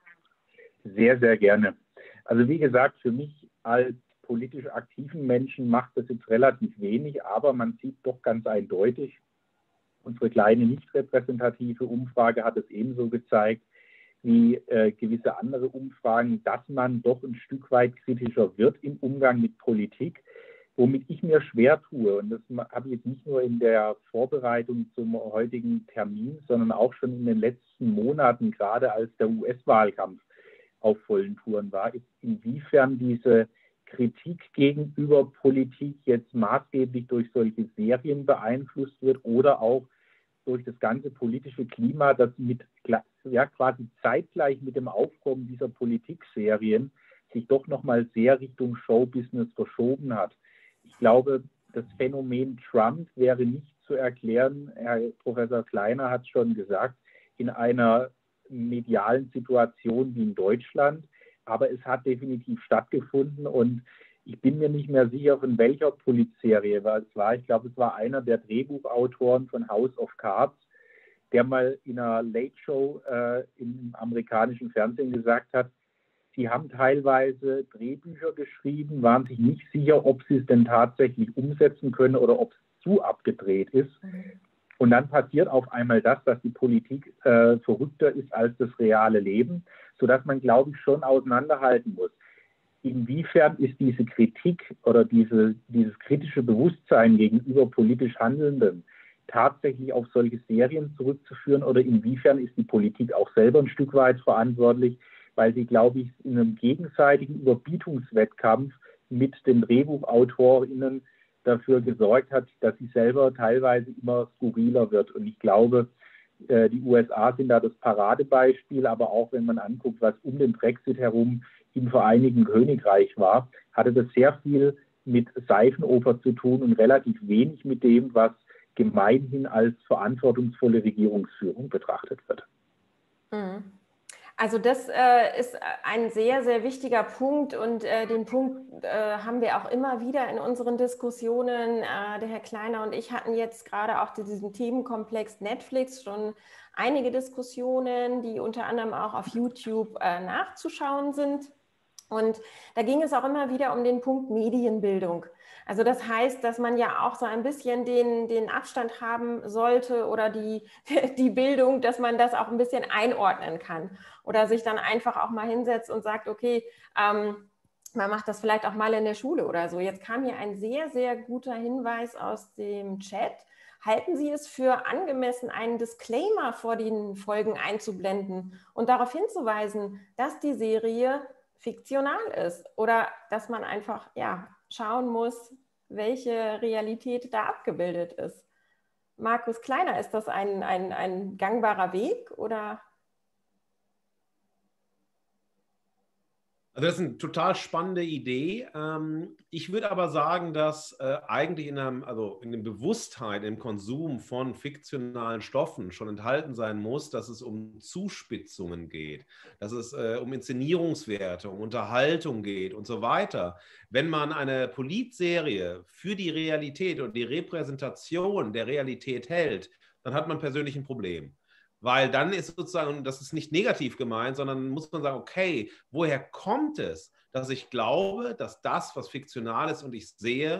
Sehr, sehr gerne. Also wie gesagt, für mich als politisch aktiven Menschen macht das jetzt relativ wenig, aber man sieht doch ganz eindeutig, unsere kleine nicht repräsentative Umfrage hat es ebenso gezeigt, wie äh, gewisse andere Umfragen, dass man doch ein Stück weit kritischer wird im Umgang mit Politik, womit ich mir schwer tue. Und das habe ich jetzt nicht nur in der Vorbereitung zum heutigen Termin, sondern auch schon in den letzten Monaten, gerade als der U S-Wahlkampf auf vollen Touren war, ist inwiefern diese Kritik gegenüber Politik jetzt maßgeblich durch solche Serien beeinflusst wird oder auch durch das ganze politische Klima, das mit, ja, quasi zeitgleich mit dem Aufkommen dieser Politikserien sich doch nochmal sehr Richtung Showbusiness verschoben hat. Ich glaube, das Phänomen Trump wäre nicht zu erklären, Herr Professor Kleiner hat es schon gesagt, in einer medialen Situation wie in Deutschland, aber es hat definitiv stattgefunden und ich bin mir nicht mehr sicher, von welcher Polizserie es war. Ich glaube, es war einer der Drehbuchautoren von House of Cards, der mal in einer Late Show äh, im amerikanischen Fernsehen gesagt hat, sie haben teilweise Drehbücher geschrieben, waren sich nicht sicher, ob sie es denn tatsächlich umsetzen können oder ob es zu abgedreht ist. Mhm. Und dann passiert auf einmal das, dass die Politik äh, verrückter ist als das reale Leben, sodass man, glaube ich, schon auseinanderhalten muss. Inwiefern ist diese Kritik oder diese, dieses kritische Bewusstsein gegenüber politisch Handelnden tatsächlich auf solche Serien zurückzuführen oder inwiefern ist die Politik auch selber ein Stück weit verantwortlich, weil sie, glaube ich, in einem gegenseitigen Überbietungswettkampf mit den DrehbuchautorInnen dafür gesorgt hat, dass sie selber teilweise immer skurriler wird. Und ich glaube, die U S A sind da das Paradebeispiel, aber auch wenn man anguckt, was um den Brexit herum im Vereinigten Königreich war, hatte das sehr viel mit Seifenoper zu tun und relativ wenig mit dem, was gemeinhin als verantwortungsvolle Regierungsführung betrachtet wird. Also das äh, ist ein sehr, sehr wichtiger Punkt und äh, den Punkt äh, haben wir auch immer wieder in unseren Diskussionen. Äh, der Herr Kleiner und ich hatten jetzt gerade auch zu diesem Themenkomplex Netflix schon einige Diskussionen, die unter anderem auch auf YouTube äh, nachzuschauen sind. Und da ging es auch immer wieder um den Punkt Medienbildung. Also das heißt, dass man ja auch so ein bisschen den, den Abstand haben sollte oder die, die Bildung, dass man das auch ein bisschen einordnen kann oder sich dann einfach auch mal hinsetzt und sagt, okay, ähm, man macht das vielleicht auch mal in der Schule oder so. Jetzt kam hier ein sehr, sehr guter Hinweis aus dem Chat. Halten Sie es für angemessen, einen Disclaimer vor den Folgen einzublenden und darauf hinzuweisen, dass die Serie fiktional ist oder dass man einfach ja, schauen muss, welche Realität da abgebildet ist. Markus Kleiner, ist das ein, ein, ein gangbarer Weg oder? Also das ist eine total spannende Idee. Ich würde aber sagen, dass eigentlich in, einem, also in der Bewusstheit, im Konsum von fiktionalen Stoffen schon enthalten sein muss, dass es um Zuspitzungen geht, dass es um Inszenierungswerte, um Unterhaltung geht und so weiter. Wenn man eine Politserie für die Realität und die Repräsentation der Realität hält, dann hat man persönlich ein Problem. Weil dann ist sozusagen, das ist nicht negativ gemeint, sondern muss man sagen, okay, woher kommt es, dass ich glaube, dass das, was fiktional ist und ich sehe,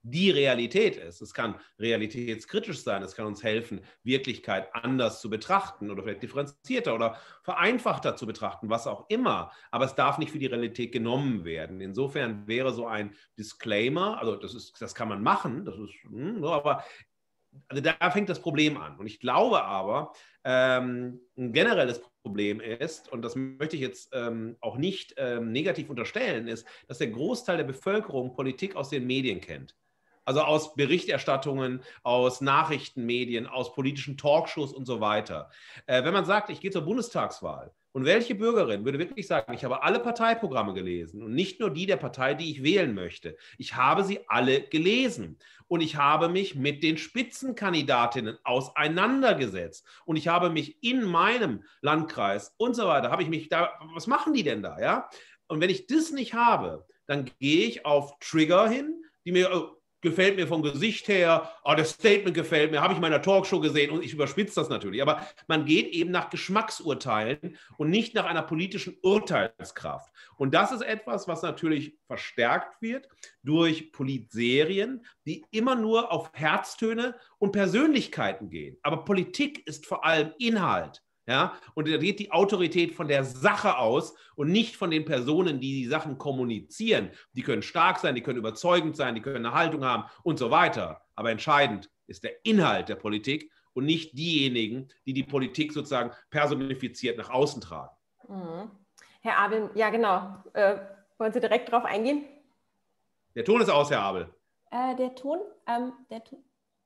die Realität ist. Es kann realitätskritisch sein, es kann uns helfen, Wirklichkeit anders zu betrachten oder vielleicht differenzierter oder vereinfachter zu betrachten, was auch immer. Aber es darf nicht für die Realität genommen werden. Insofern wäre so ein Disclaimer, also das ist, das kann man machen, das ist, aber also da fängt das Problem an. Und ich glaube aber, ähm, ein generelles Problem ist, und das möchte ich jetzt ähm, auch nicht ähm, negativ unterstellen, ist, dass der Großteil der Bevölkerung Politik aus den Medien kennt. Also aus Berichterstattungen, aus Nachrichtenmedien, aus politischen Talkshows und so weiter. Äh, wenn man sagt, ich gehe zur Bundestagswahl, und welche Bürgerin würde wirklich sagen, ich habe alle Parteiprogramme gelesen und nicht nur die der Partei, die ich wählen möchte. Ich habe sie alle gelesen und ich habe mich mit den Spitzenkandidatinnen auseinandergesetzt und ich habe mich in meinem Landkreis und so weiter, habe ich mich da, was machen die denn da, ja? Und wenn ich das nicht habe, dann gehe ich auf Trigger hin, die mir, oh, gefällt mir vom Gesicht her, oh, das Statement gefällt mir, habe ich in meiner Talkshow gesehen und ich überspitze das natürlich. Aber man geht eben nach Geschmacksurteilen und nicht nach einer politischen Urteilskraft. Und das ist etwas, was natürlich verstärkt wird durch Politserien, die immer nur auf Herztöne und Persönlichkeiten gehen. Aber Politik ist vor allem Inhalt. Ja, und da geht die Autorität von der Sache aus und nicht von den Personen, die die Sachen kommunizieren. Die können stark sein, die können überzeugend sein, die können eine Haltung haben und so weiter. Aber entscheidend ist der Inhalt der Politik und nicht diejenigen, die die Politik sozusagen personifiziert nach außen tragen. Mhm. Herr Abel, ja genau. Äh, wollen Sie direkt darauf eingehen? Der Ton ist aus, Herr Abel. Äh, der Ton? Ähm, der Ton?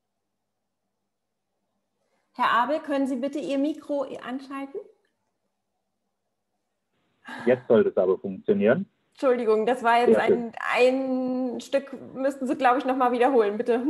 Herr Abel, können Sie bitte Ihr Mikro anschalten? Jetzt sollte es aber funktionieren. Entschuldigung, das war jetzt ein, ein Stück, müssten Sie, glaube ich, nochmal wiederholen, bitte.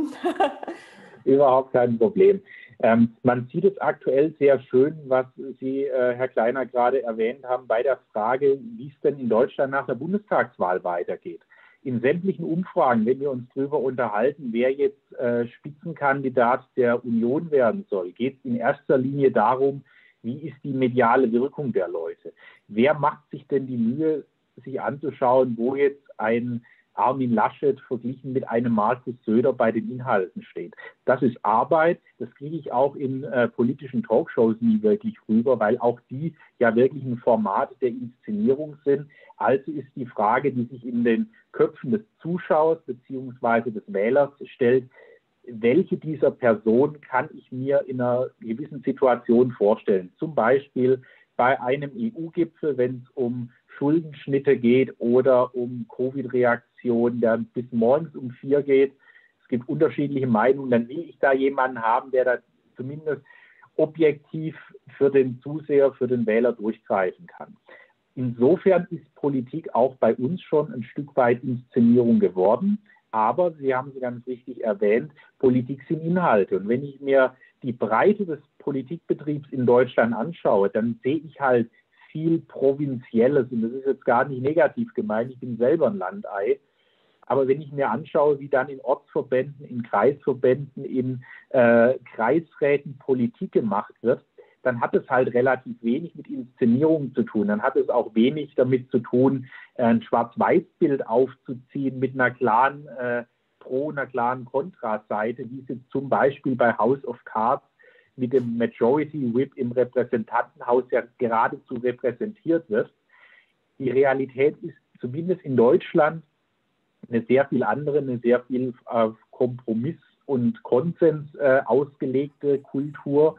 Überhaupt kein Problem. Ähm, man sieht es aktuell sehr schön, was Sie, äh, Herr Kleiner, gerade erwähnt haben, bei der Frage, wie es denn in Deutschland nach der Bundestagswahl weitergeht. In sämtlichen Umfragen, wenn wir uns darüber unterhalten, wer jetzt äh, Spitzenkandidat der Union werden soll, geht es in erster Linie darum, wie ist die mediale Wirkung der Leute? Wer macht sich denn die Mühe, sich anzuschauen, wo jetzt ein Armin Laschet verglichen mit einem Markus Söder bei den Inhalten steht? Das ist Arbeit, das kriege ich auch in äh, politischen Talkshows nie wirklich rüber, weil auch die ja wirklich ein Format der Inszenierung sind. Also ist die Frage, die sich in den Köpfen des Zuschauers bzw. des Wählers stellt, welche dieser Personen kann ich mir in einer gewissen Situation vorstellen? Zum Beispiel bei einem E U-Gipfel, wenn es um Schuldenschnitte geht oder um Covid-Reaktionen, der bis morgens um vier geht. Es gibt unterschiedliche Meinungen. Dann will ich da jemanden haben, der da zumindest objektiv für den Zuseher, für den Wähler durchgreifen kann. Insofern ist Politik auch bei uns schon ein Stück weit Inszenierung geworden. Aber, Sie haben es ganz richtig erwähnt, Politik sind Inhalte. Und wenn ich mir die Breite des Politikbetriebs in Deutschland anschaue, dann sehe ich halt viel Provinzielles. Und das ist jetzt gar nicht negativ gemeint, ich bin selber ein Landei. Aber wenn ich mir anschaue, wie dann in Ortsverbänden, in Kreisverbänden, in äh, Kreisräten Politik gemacht wird, dann hat es halt relativ wenig mit Inszenierung zu tun. Dann hat es auch wenig damit zu tun, ein Schwarz-Weiß-Bild aufzuziehen mit einer klaren äh, Pro- und einer klaren Kontraseite, wie es jetzt zum Beispiel bei House of Cards mit dem Majority Whip im Repräsentantenhaus ja geradezu repräsentiert wird. Die Realität ist zumindest in Deutschland eine sehr viel andere, eine sehr viel auf Kompromiss und Konsens äh, ausgelegte Kultur.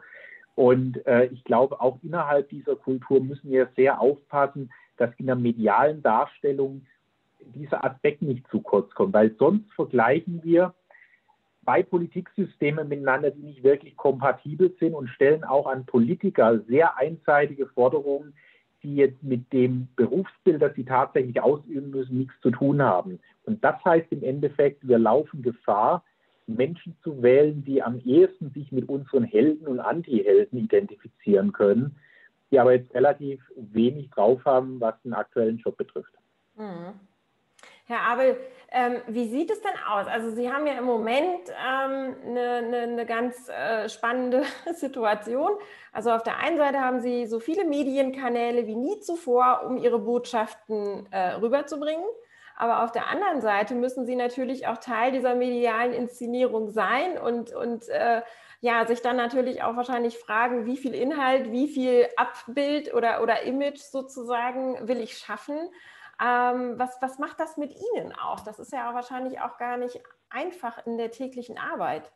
Und äh, ich glaube, auch innerhalb dieser Kultur müssen wir sehr aufpassen, dass in der medialen Darstellung dieser Aspekt nicht zu kurz kommt, weil sonst vergleichen wir zwei Politiksysteme miteinander, die nicht wirklich kompatibel sind und stellen auch an Politiker sehr einseitige Forderungen, die jetzt mit dem Berufsbild, das sie tatsächlich ausüben müssen, nichts zu tun haben. Und das heißt im Endeffekt, wir laufen Gefahr, Menschen zu wählen, die am ehesten sich mit unseren Helden und Anti-Helden identifizieren können, die aber jetzt relativ wenig drauf haben, was den aktuellen Job betrifft. Mhm. Herr Abel, ähm, wie sieht es denn aus? Also Sie haben ja im Moment ähm, eine, eine, eine ganz äh, spannende Situation. Also auf der einen Seite haben Sie so viele Medienkanäle wie nie zuvor, um Ihre Botschaften äh, rüberzubringen. Aber auf der anderen Seite müssen sie natürlich auch Teil dieser medialen Inszenierung sein und, und äh, ja, sich dann natürlich auch wahrscheinlich fragen, wie viel Inhalt, wie viel Abbild oder, oder Image sozusagen will ich schaffen. Ähm, was, was macht das mit Ihnen auch? Das ist ja wahrscheinlich auch gar nicht einfach in der täglichen Arbeit.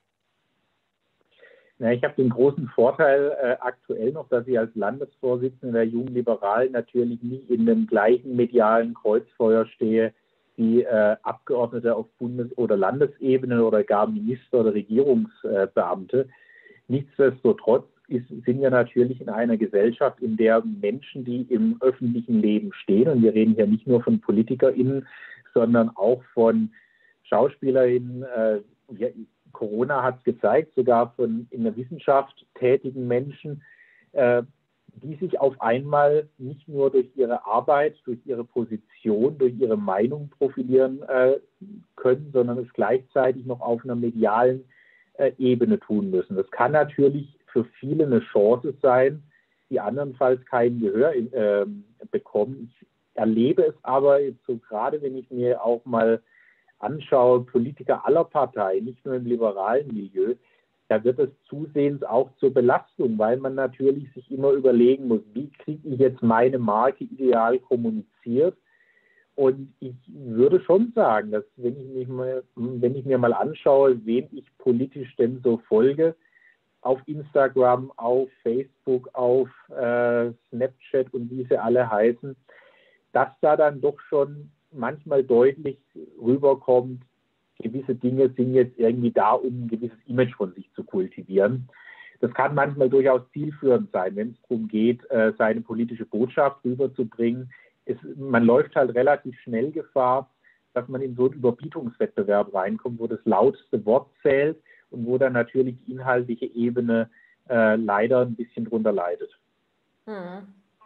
Ja, ich habe den großen Vorteil äh, aktuell noch, dass ich als Landesvorsitzender der Jungen Liberalen natürlich nicht in dem gleichen medialen Kreuzfeuer stehe wie äh, Abgeordnete auf Bundes- oder Landesebene oder gar Minister oder Regierungsbeamte. Äh, Nichtsdestotrotz ist, sind wir natürlich in einer Gesellschaft, in der Menschen, die im öffentlichen Leben stehen, und wir reden hier nicht nur von PolitikerInnen, sondern auch von SchauspielerInnen, äh, ja, Corona hat es gezeigt, sogar von in der Wissenschaft tätigen Menschen, äh, die sich auf einmal nicht nur durch ihre Arbeit, durch ihre Position, durch ihre Meinung profilieren äh, können, sondern es gleichzeitig noch auf einer medialen äh, Ebene tun müssen. Das kann natürlich für viele eine Chance sein, die andernfalls kein Gehör äh, bekommen. Ich erlebe es aber jetzt so, gerade wenn ich mir auch mal anschaue, Politiker aller Parteien, nicht nur im liberalen Milieu, da wird es zusehends auch zur Belastung, weil man natürlich sich immer überlegen muss, wie kriege ich jetzt meine Marke ideal kommuniziert. Und ich würde schon sagen, dass wenn ich, mich mal, wenn ich mir mal anschaue, wen ich politisch denn so folge, auf Instagram, auf Facebook, auf äh, Snapchat und wie sie alle heißen, dass da dann doch schon manchmal deutlich rüberkommt, gewisse Dinge sind jetzt irgendwie da, um ein gewisses Image von sich zu kultivieren. Das kann manchmal durchaus zielführend sein, wenn es darum geht, seine politische Botschaft rüberzubringen. Es, man läuft halt relativ schnell Gefahr, dass man in so einen Überbietungswettbewerb reinkommt, wo das lautste Wort zählt und wo dann natürlich die inhaltliche Ebene äh, leider ein bisschen drunter leidet. Hm.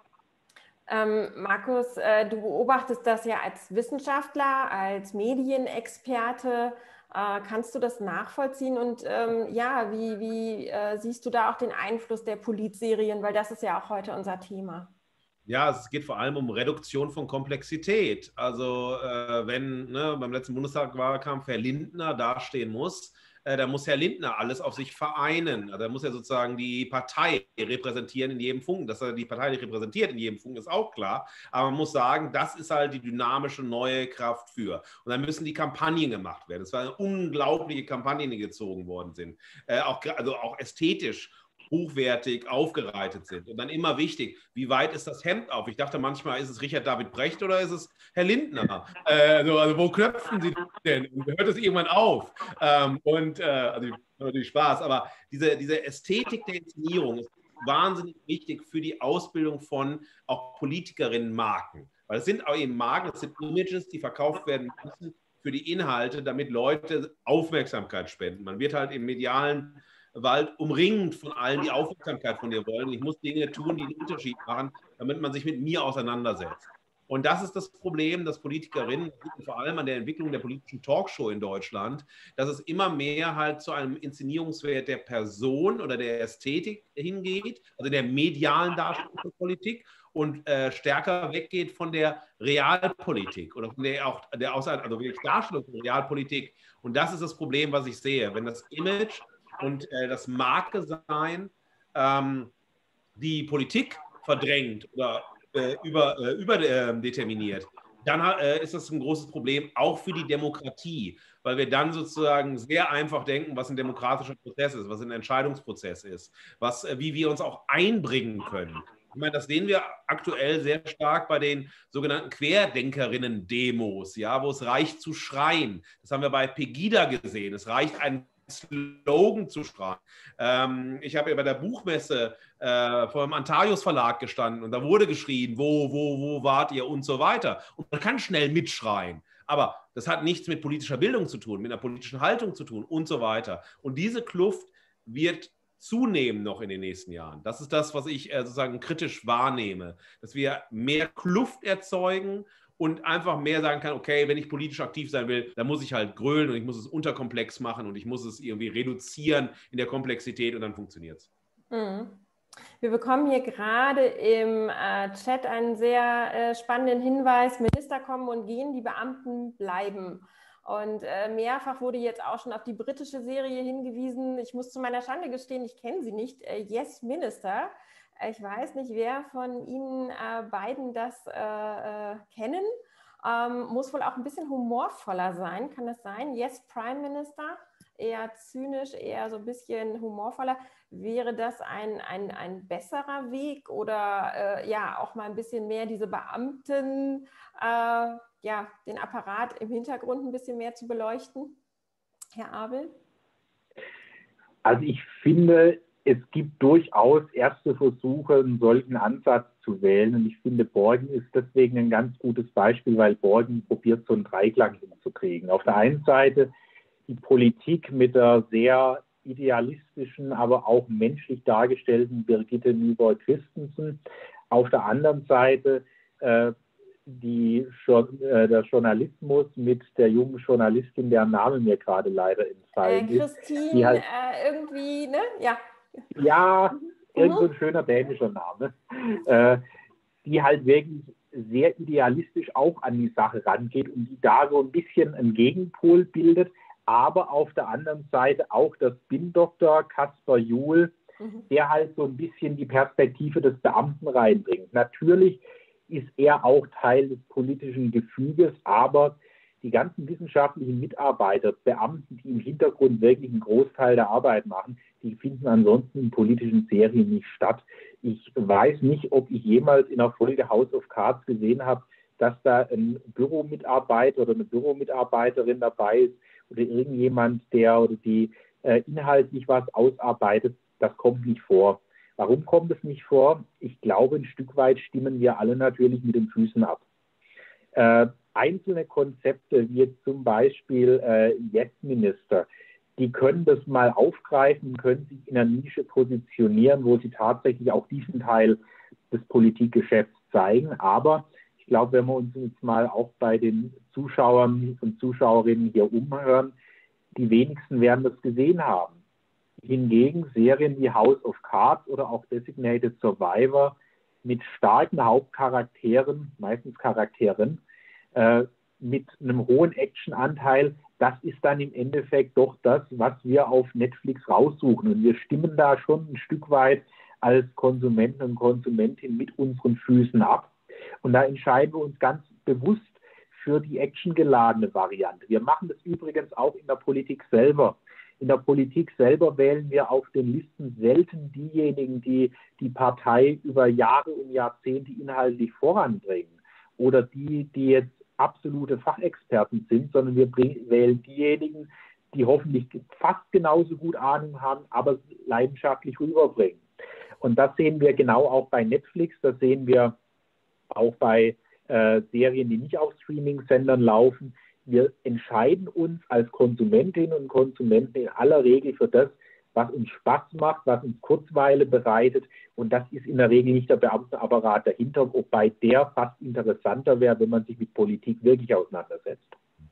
Ähm, Markus, äh, du beobachtest das ja als Wissenschaftler, als Medienexperte. Äh, kannst du das nachvollziehen? Und ähm, ja, wie, wie äh, siehst du da auch den Einfluss der Politserien? Weil das ist ja auch heute unser Thema. Ja, es geht vor allem um Reduktion von Komplexität. Also äh, wenn ne, beim letzten Bundestagswahlkampf Herr Lindner dastehen muss, äh, da muss Herr Lindner alles auf sich vereinen. Also da muss er sozusagen die Partei repräsentieren in jedem Funken. Dass er die Partei nicht repräsentiert in jedem Funken, ist auch klar. Aber man muss sagen, das ist halt die dynamische neue Kraft für. Und dann müssen die Kampagnen gemacht werden. Es waren unglaubliche Kampagnen, die gezogen worden sind. Äh, auch, also auch ästhetisch hochwertig aufgereitet sind. Und dann immer wichtig, wie weit ist das Hemd auf? Ich dachte manchmal, ist es Richard David Brecht oder ist es Herr Lindner? Äh, also, also wo knöpfen Sie denn? Hört es irgendwann auf? Ähm, und äh, also natürlich Spaß, aber diese, diese Ästhetik der Inszenierung ist wahnsinnig wichtig für die Ausbildung von auch Politikerinnenmarken. Weil es sind auch eben Marken, es sind Images, die verkauft werden müssen für die Inhalte, damit Leute Aufmerksamkeit spenden. Man wird halt im medialen Wald umringend von allen, die Aufmerksamkeit von dir wollen. Ich muss Dinge tun, die einen Unterschied machen, damit man sich mit mir auseinandersetzt. Und das ist das Problem, dass Politikerinnen, vor allem an der Entwicklung der politischen Talkshow in Deutschland, dass es immer mehr halt zu einem Inszenierungswert der Person oder der Ästhetik hingeht, also der medialen Darstellung von Politik und äh, stärker weggeht von der Realpolitik oder von der auch der Außer- also wirklich Darstellung von Realpolitik. Und das ist das Problem, was ich sehe. Wenn das Image und äh, das Marke sein ähm, die Politik verdrängt oder äh, über, äh, überdeterminiert, dann äh, ist das ein großes Problem, auch für die Demokratie, weil wir dann sozusagen sehr einfach denken, was ein demokratischer Prozess ist, was ein Entscheidungsprozess ist, was, äh, wie wir uns auch einbringen können. Ich meine, das sehen wir aktuell sehr stark bei den sogenannten Querdenkerinnen-Demos, ja, wo es reicht zu schreien. Das haben wir bei Pegida gesehen. Es reicht, ein Slogan zu schreiben. Ähm, ich habe ja bei der Buchmesse äh, vor dem Antarius Verlag gestanden und da wurde geschrien, wo, wo, wo wart ihr und so weiter. Und man kann schnell mitschreien. Aber das hat nichts mit politischer Bildung zu tun, mit einer politischen Haltung zu tun und so weiter. Und diese Kluft wird zunehmen noch in den nächsten Jahren. Das ist das, was ich äh, sozusagen kritisch wahrnehme, dass wir mehr Kluft erzeugen und einfach mehr sagen kann, okay, wenn ich politisch aktiv sein will, dann muss ich halt grölen und ich muss es unterkomplex machen und ich muss es irgendwie reduzieren in der Komplexität und dann funktioniert es. Mhm. Wir bekommen hier gerade im äh, Chat einen sehr äh, spannenden Hinweis: Minister kommen und gehen, die Beamten bleiben. Und äh, mehrfach wurde jetzt auch schon auf die britische Serie hingewiesen. Ich muss zu meiner Schande gestehen, ich kenne sie nicht. Äh, Yes Minister. Ich weiß nicht, wer von Ihnen äh, beiden das äh, äh, kennen. Ähm, muss wohl auch ein bisschen humorvoller sein. Kann das sein? Yes Prime Minister. Eher zynisch, eher so ein bisschen humorvoller. Wäre das ein, ein, ein besserer Weg oder äh, ja auch mal ein bisschen mehr diese Beamten, äh, ja, den Apparat im Hintergrund ein bisschen mehr zu beleuchten? Herr Abel? Also ich finde, es gibt durchaus erste Versuche, einen solchen Ansatz zu wählen. Und ich finde, Borgen ist deswegen ein ganz gutes Beispiel, weil Borgen probiert, so einen Dreiklang hinzukriegen. Auf der einen Seite die Politik mit der sehr idealistischen, aber auch menschlich dargestellten Birgitte Nyborg-Christensen. Auf der anderen Seite äh, die, äh, der Journalismus mit der jungen Journalistin, deren Name mir gerade leider entfallen äh, Christine, ist. Die halt, äh, irgendwie, ne? Ja. Ja, mhm. irgend so ein schöner dänischer Name. Äh, die halt wirklich sehr idealistisch auch an die Sache rangeht und die da so ein bisschen einen Gegenpol bildet. Aber auf der anderen Seite auch der Spin-Doktor Kaspar Juhl, mhm. der halt so ein bisschen die Perspektive des Beamten reinbringt. Natürlich ist er auch Teil des politischen Gefüges, aber die ganzen wissenschaftlichen Mitarbeiter, Beamten, die im Hintergrund wirklich einen Großteil der Arbeit machen, die finden ansonsten in politischen Serien nicht statt. Ich weiß nicht, ob ich jemals in der Folge House of Cards gesehen habe, dass da ein Büromitarbeiter oder eine Büromitarbeiterin dabei ist, oder irgendjemand, der oder die äh, inhaltlich was ausarbeitet. Das kommt nicht vor. Warum kommt es nicht vor? Ich glaube, ein Stück weit stimmen wir alle natürlich mit den Füßen ab. Äh, einzelne Konzepte, wie jetzt zum Beispiel äh, Yes Minister, die können das mal aufgreifen, können sich in einer Nische positionieren, wo sie tatsächlich auch diesen Teil des Politikgeschäfts zeigen. Aber ich glaube, wenn wir uns jetzt mal auch bei den Zuschauern und Zuschauerinnen hier umhören, die wenigsten werden das gesehen haben. Hingegen Serien wie House of Cards oder auch Designated Survivor mit starken Hauptcharakteren, meistens Charakteren, äh, mit einem hohen Actionanteil, das ist dann im Endeffekt doch das, was wir auf Netflix raussuchen. Und wir stimmen da schon ein Stück weit als Konsumenten und Konsumentin mit unseren Füßen ab. Und da entscheiden wir uns ganz bewusst für die actiongeladene Variante. Wir machen das übrigens auch in der Politik selber. In der Politik selber wählen wir auf den Listen selten diejenigen, die die Partei über Jahre und Jahrzehnte inhaltlich voranbringen oder die, die jetzt absolute Fachexperten sind, sondern wir wählen diejenigen, die hoffentlich fast genauso gut Ahnung haben, aber leidenschaftlich rüberbringen. Und das sehen wir genau auch bei Netflix, das sehen wir auch bei äh, Serien, die nicht auf Streaming-Sendern laufen. Wir entscheiden uns als Konsumentinnen und Konsumenten in aller Regel für das, was uns Spaß macht, was uns Kurzweile bereitet. Und das ist in der Regel nicht der Beamtenapparat dahinter, wobei der fast interessanter wäre, wenn man sich mit Politik wirklich auseinandersetzt.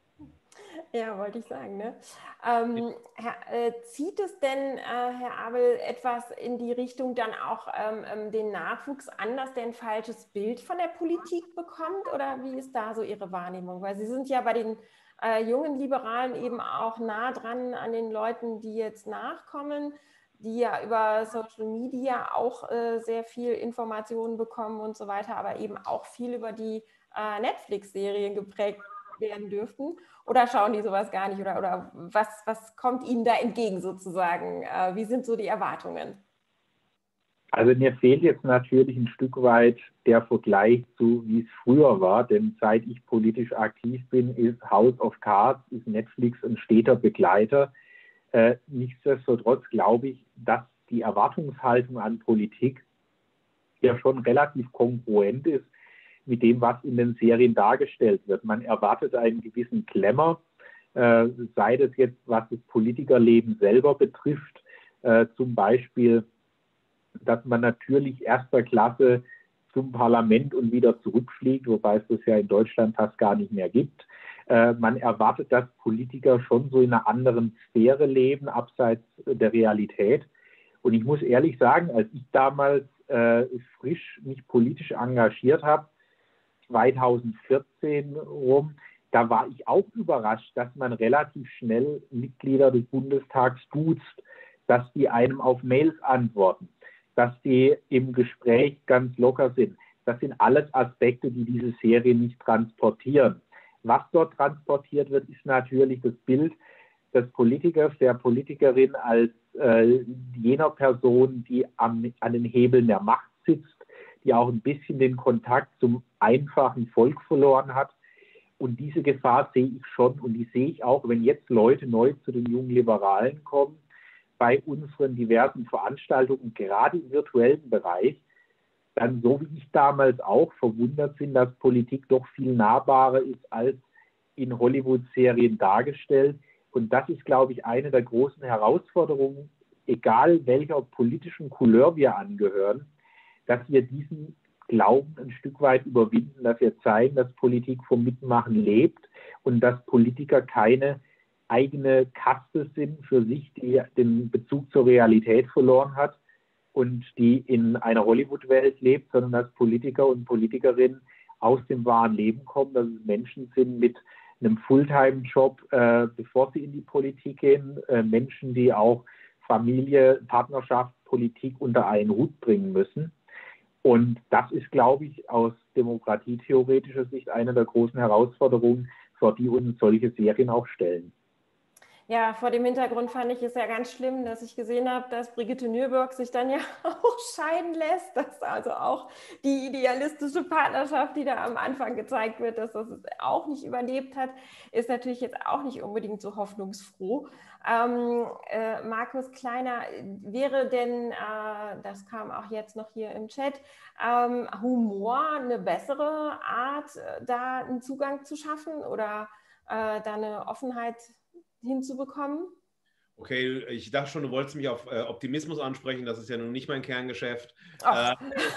Ja, wollte ich sagen. Ne? Ähm, Herr, äh, zieht es denn, äh, Herr Abel, etwas in die Richtung dann auch ähm, den Nachwuchs an, dass der ein falsches Bild von der Politik bekommt? Oder wie ist da so Ihre Wahrnehmung? Weil Sie sind ja bei den äh, jungen Liberalen eben auch nah dran an den Leuten, die jetzt nachkommen, die ja über Social Media auch äh, sehr viel Informationen bekommen und so weiter, aber eben auch viel über die äh, Netflix-Serien geprägt werden dürften. Oder schauen die sowas gar nicht? Oder, oder was, was kommt Ihnen da entgegen sozusagen? Äh, wie sind so die Erwartungen? Also mir fehlt jetzt natürlich ein Stück weit der Vergleich zu, wie es früher war, denn seit ich politisch aktiv bin, ist House of Cards, ist Netflix ein steter Begleiter. Äh, nichtsdestotrotz glaube ich, dass die Erwartungshaltung an Politik ja schon relativ kongruent ist mit dem, was in den Serien dargestellt wird. Man erwartet einen gewissen Glamour, äh, sei das jetzt, was das Politikerleben selber betrifft, äh, zum Beispiel, dass man natürlich erster Klasse zum Parlament und wieder zurückfliegt, wobei es das ja in Deutschland fast gar nicht mehr gibt. Äh, man erwartet, dass Politiker schon so in einer anderen Sphäre leben, abseits der Realität. Und ich muss ehrlich sagen, als ich damals äh, frisch mich politisch engagiert habe, zweitausendvierzehn rum, da war ich auch überrascht, dass man relativ schnell Mitglieder des Bundestags duzt, dass die einem auf Mails antworten, dass die im Gespräch ganz locker sind. Das sind alles Aspekte, die diese Serie nicht transportieren. Was dort transportiert wird, ist natürlich das Bild des Politikers, der Politikerin als äh, jener Person, die am, an den Hebeln der Macht sitzt, die auch ein bisschen den Kontakt zum einfachen Volk verloren hat. Und diese Gefahr sehe ich schon und die sehe ich auch, wenn jetzt Leute neu zu den jungen Liberalen kommen, bei unseren diversen Veranstaltungen, gerade im virtuellen Bereich, dann so wie ich damals auch verwundert sind, dass Politik doch viel nahbarer ist als in Hollywood-Serien dargestellt. Und das ist, glaube ich, eine der großen Herausforderungen, egal welcher politischen Couleur wir angehören, dass wir diesen Glauben ein Stück weit überwinden, dass wir zeigen, dass Politik vom Mitmachen lebt und dass Politiker keine eigene Kaste sind für sich, die den Bezug zur Realität verloren hat und die in einer Hollywood-Welt lebt, sondern dass Politiker und Politikerinnen aus dem wahren Leben kommen, dass es Menschen sind mit einem Fulltime-Job, äh, bevor sie in die Politik gehen, äh, Menschen, die auch Familie, Partnerschaft, Politik unter einen Hut bringen müssen. Und das ist, glaube ich, aus demokratietheoretischer Sicht eine der großen Herausforderungen, vor die uns solche Serien auch stellen. Ja, vor dem Hintergrund fand ich es ja ganz schlimm, dass ich gesehen habe, dass Brigitte Nürburg sich dann ja auch scheiden lässt, dass also auch die idealistische Partnerschaft, die da am Anfang gezeigt wird, dass das auch nicht überlebt hat, ist natürlich jetzt auch nicht unbedingt so hoffnungsfroh. Ähm, äh, Markus Kleiner, wäre denn, äh, das kam auch jetzt noch hier im Chat, ähm, Humor eine bessere Art, da einen Zugang zu schaffen oder äh, da eine Offenheit hinzubekommen? Okay, ich dachte schon, du wolltest mich auf äh, Optimismus ansprechen, das ist ja nun nicht mein Kerngeschäft. Äh,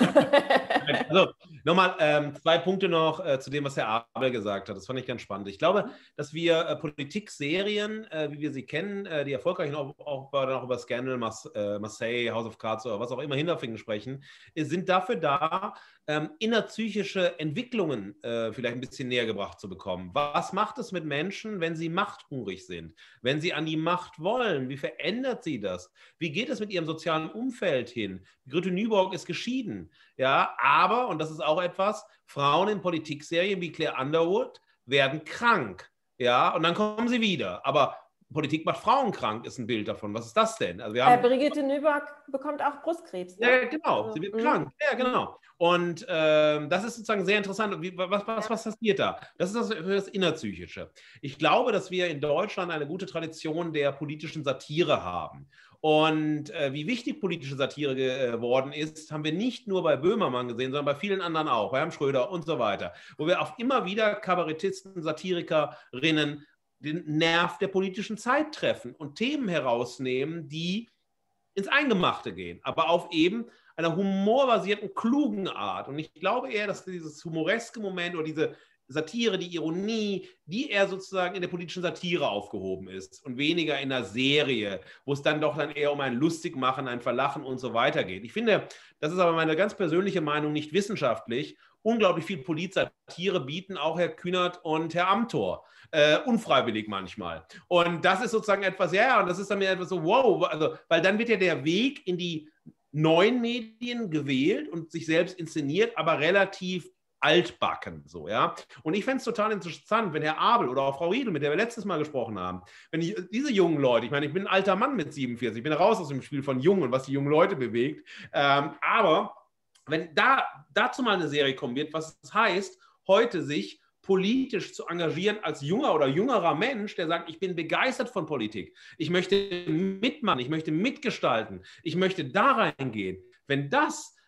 also nochmal ähm, zwei Punkte noch äh, zu dem, was Herr Abel gesagt hat. Das fand ich ganz spannend. Ich glaube, dass wir äh, Politikserien, äh, wie wir sie kennen, äh, die erfolgreichen, auch, auch, auch über Scandal, Mas, äh, Marseille, House of Cards oder was auch immer, Hinterfingen sprechen, äh, sind dafür da, ähm, innerpsychische Entwicklungen äh, vielleicht ein bisschen näher gebracht zu bekommen. Was macht es mit Menschen, wenn sie machthungrig sind, wenn sie an die Macht wollen? Wie verändert sie das? Wie geht es mit ihrem sozialen Umfeld hin? Brigitte Nürburg ist geschieden, ja, aber, und das ist auch etwas, Frauen in Politikserien wie Claire Underwood werden krank, ja, und dann kommen sie wieder, aber Politik macht Frauen krank, ist ein Bild davon. Was ist das denn? Also wir haben, äh, Brigitte Nürburg bekommt auch Brustkrebs. Ne? Ja, genau, sie wird krank, ja, genau. Und ähm, das ist sozusagen sehr interessant. Wie, was, was, was passiert da? Das ist das, für das Innerpsychische. Ich glaube, dass wir in Deutschland eine gute Tradition der politischen Satire haben. Und äh, wie wichtig politische Satire geworden ist, haben wir nicht nur bei Böhmermann gesehen, sondern bei vielen anderen auch, bei Herrn Schröder und so weiter, wo wir auch immer wieder Kabarettisten, Satirikerinnen den Nerv der politischen Zeit treffen und Themen herausnehmen, die ins Eingemachte gehen, aber auf eben einer humorbasierten, klugen Art. Und ich glaube eher, dass dieses humoreske Moment oder diese Satire, die Ironie, die eher sozusagen in der politischen Satire aufgehoben ist und weniger in einer Serie, wo es dann doch dann eher um ein Lustigmachen, ein Verlachen und so weiter geht. Ich finde, das ist aber meine ganz persönliche Meinung, nicht wissenschaftlich. Unglaublich viel Polit-Satire bieten auch Herr Kühnert und Herr Amthor. Äh, unfreiwillig manchmal. Und das ist sozusagen etwas, ja, und das ist dann mir etwas so, wow, also, weil dann wird ja der Weg in die neuen Medien gewählt und sich selbst inszeniert, aber relativ altbacken, so, ja. Und ich fände es total interessant, wenn Herr Abel oder auch Frau Riedel, mit der wir letztes Mal gesprochen haben, wenn ich diese jungen Leute, ich meine, ich bin ein alter Mann mit siebenundvierzig, ich bin raus aus dem Spiel von Jung und was die jungen Leute bewegt, ähm, aber wenn da dazu mal eine Serie kommen wird, was das heißt, heute sich politisch zu engagieren als junger oder jüngerer Mensch, der sagt, ich bin begeistert von Politik, ich möchte mitmachen, ich möchte mitgestalten, ich möchte da reingehen. Wenn das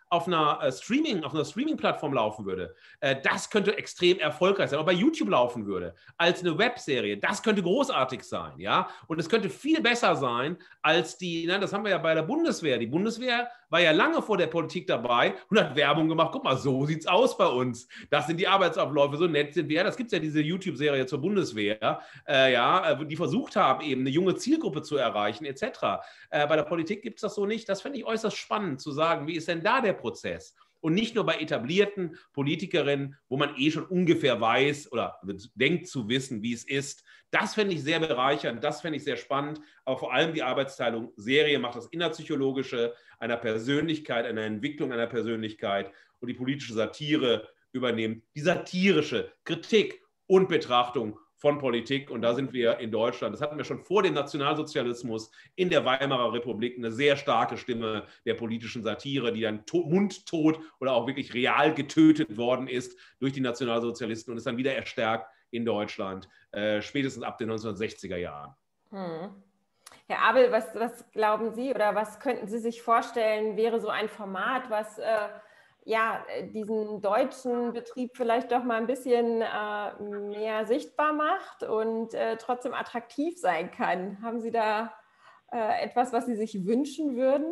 auf einer äh, Streaming, auf einer Streaming-Plattform laufen würde, äh, das könnte extrem erfolgreich sein. Oder bei YouTube laufen würde, als eine Webserie, das könnte großartig sein, ja. Und es könnte viel besser sein als die, na, das haben wir ja bei der Bundeswehr. Die Bundeswehr war ja lange vor der Politik dabei und hat Werbung gemacht. Guck mal, so sieht's aus bei uns. Das sind die Arbeitsabläufe, so nett sind wir. Das gibt es ja diese YouTube-Serie zur Bundeswehr, äh, ja, die versucht haben, eben eine junge Zielgruppe zu erreichen, et cetera. Äh, bei der Politik gibt es das so nicht. Das finde ich äußerst spannend zu sagen, wie ist denn da der Prozess? Und nicht nur bei etablierten Politikerinnen, wo man eh schon ungefähr weiß oder denkt zu wissen, wie es ist. Das fände ich sehr bereichernd, das fände ich sehr spannend. Aber vor allem die Arbeitsteilung Serie macht das Innerpsychologische einer Persönlichkeit, einer Entwicklung einer Persönlichkeit, und die politische Satire übernimmt die satirische Kritik und Betrachtung von Politik. Und da sind wir in Deutschland, das hatten wir schon vor dem Nationalsozialismus, in der Weimarer Republik eine sehr starke Stimme der politischen Satire, die dann mundtot oder auch wirklich real getötet worden ist durch die Nationalsozialisten und ist dann wieder erstärkt in Deutschland, äh, spätestens ab den neunzehnhundertsechziger Jahren. Hm. Herr Abel, was, was glauben Sie oder was könnten Sie sich vorstellen, wäre so ein Format, was äh, ja, diesen deutschen Betrieb vielleicht doch mal ein bisschen äh, mehr sichtbar macht und äh, trotzdem attraktiv sein kann? Haben Sie da äh, etwas, was Sie sich wünschen würden?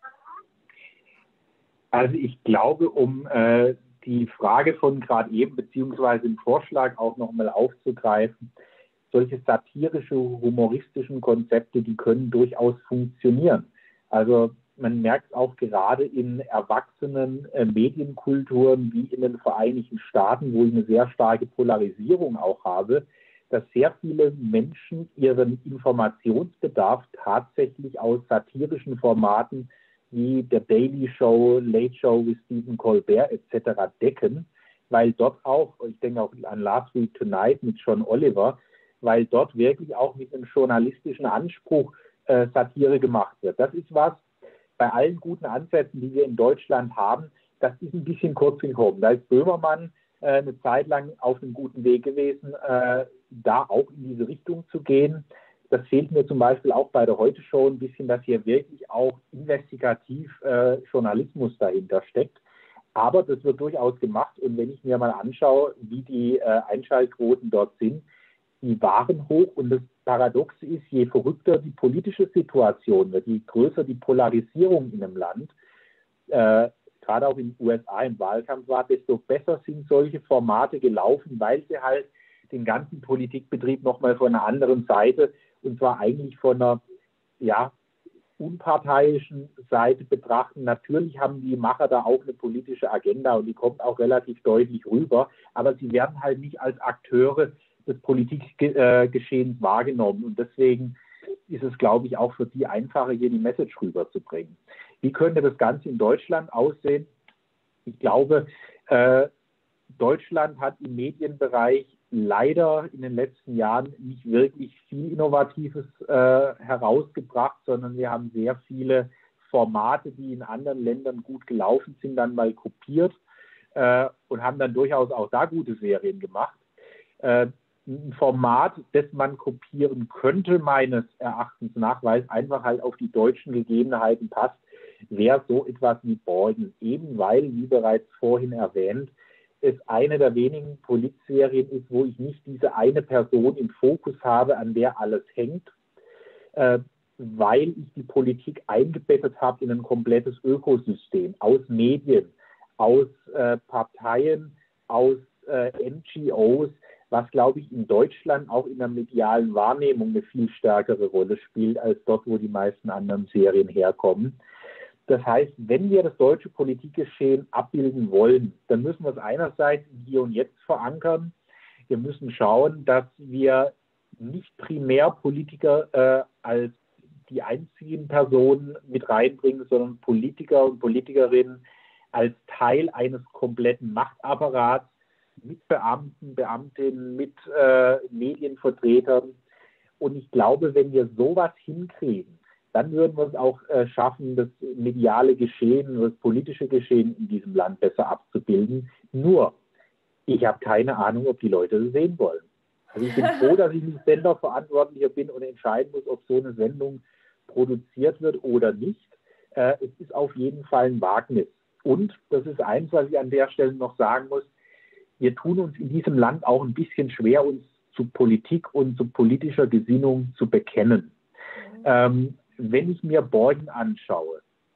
Also ich glaube, um äh, die Frage von gerade eben, beziehungsweise den Vorschlag auch nochmal aufzugreifen, solche satirische, humoristischen Konzepte, die können durchaus funktionieren. Also man merkt auch gerade in erwachsenen äh, Medienkulturen wie in den Vereinigten Staaten, wo ich eine sehr starke Polarisierung auch habe, dass sehr viele Menschen ihren Informationsbedarf tatsächlich aus satirischen Formaten wie der Daily Show, Late Show with Stephen Colbert et cetera decken, weil dort auch, ich denke auch an Last Week Tonight mit John Oliver, weil dort wirklich auch mit einem journalistischen Anspruch äh, Satire gemacht wird. Das ist was, bei allen guten Ansätzen, die wir in Deutschland haben, das ist ein bisschen kurz gekommen. Da ist Böhmermann äh, eine Zeit lang auf einem guten Weg gewesen, äh, da auch in diese Richtung zu gehen. Das fehlt mir zum Beispiel auch bei der Heute-Show ein bisschen, dass hier wirklich auch investigativ äh, Journalismus dahinter steckt. Aber das wird durchaus gemacht. Und wenn ich mir mal anschaue, wie die äh, Einschaltquoten dort sind, die waren hoch. Und das Paradoxe ist, je verrückter die politische Situation wird, je größer die Polarisierung in einem Land, äh, gerade auch in den U S A im Wahlkampf war, desto besser sind solche Formate gelaufen, weil sie halt den ganzen Politikbetrieb nochmal von einer anderen Seite, und zwar eigentlich von einer ja, unparteiischen Seite betrachten. Natürlich haben die Macher da auch eine politische Agenda und die kommt auch relativ deutlich rüber, aber sie werden halt nicht als Akteure des Politikgeschehens wahrgenommen. Und deswegen ist es, glaube ich, auch für die einfacher, hier die Message rüberzubringen. Wie könnte das Ganze in Deutschland aussehen? Ich glaube, äh, Deutschland hat im Medienbereich leider in den letzten Jahren nicht wirklich viel Innovatives äh, herausgebracht, sondern wir haben sehr viele Formate, die in anderen Ländern gut gelaufen sind, dann mal kopiert äh, und haben dann durchaus auch da gute Serien gemacht. Äh, ein Format, das man kopieren könnte, meines Erachtens nach, weil es einfach halt auf die deutschen Gegebenheiten passt, wäre so etwas wie Borden. Eben weil, wie bereits vorhin erwähnt, es eine der wenigen Politserien ist, wo ich nicht diese eine Person im Fokus habe, an der alles hängt, äh, weil ich die Politik eingebettet habe in ein komplettes Ökosystem aus Medien, aus äh, Parteien, aus äh, N G Os, was, glaube ich, in Deutschland auch in der medialen Wahrnehmung eine viel stärkere Rolle spielt, als dort, wo die meisten anderen Serien herkommen. Das heißt, wenn wir das deutsche Politikgeschehen abbilden wollen, dann müssen wir es einerseits hier und jetzt verankern. Wir müssen schauen, dass wir nicht primär Politiker äh, als die einzigen Personen mit reinbringen, sondern Politiker und Politikerinnen als Teil eines kompletten Machtapparats mit Beamten, Beamtinnen, mit äh, Medienvertretern. Und ich glaube, wenn wir sowas hinkriegen, dann würden wir es auch äh, schaffen, das mediale Geschehen, das politische Geschehen in diesem Land besser abzubilden. Nur, ich habe keine Ahnung, ob die Leute das sehen wollen. Also ich bin froh, dass ich nicht Senderverantwortlicher bin und entscheiden muss, ob so eine Sendung produziert wird oder nicht. Äh, es ist auf jeden Fall ein Wagnis. Und, das ist eins, was ich an der Stelle noch sagen muss, wir tun uns in diesem Land auch ein bisschen schwer, uns zu Politik und zu politischer Gesinnung zu bekennen. Mhm. Ähm, wenn ich mir Borgen anschaue,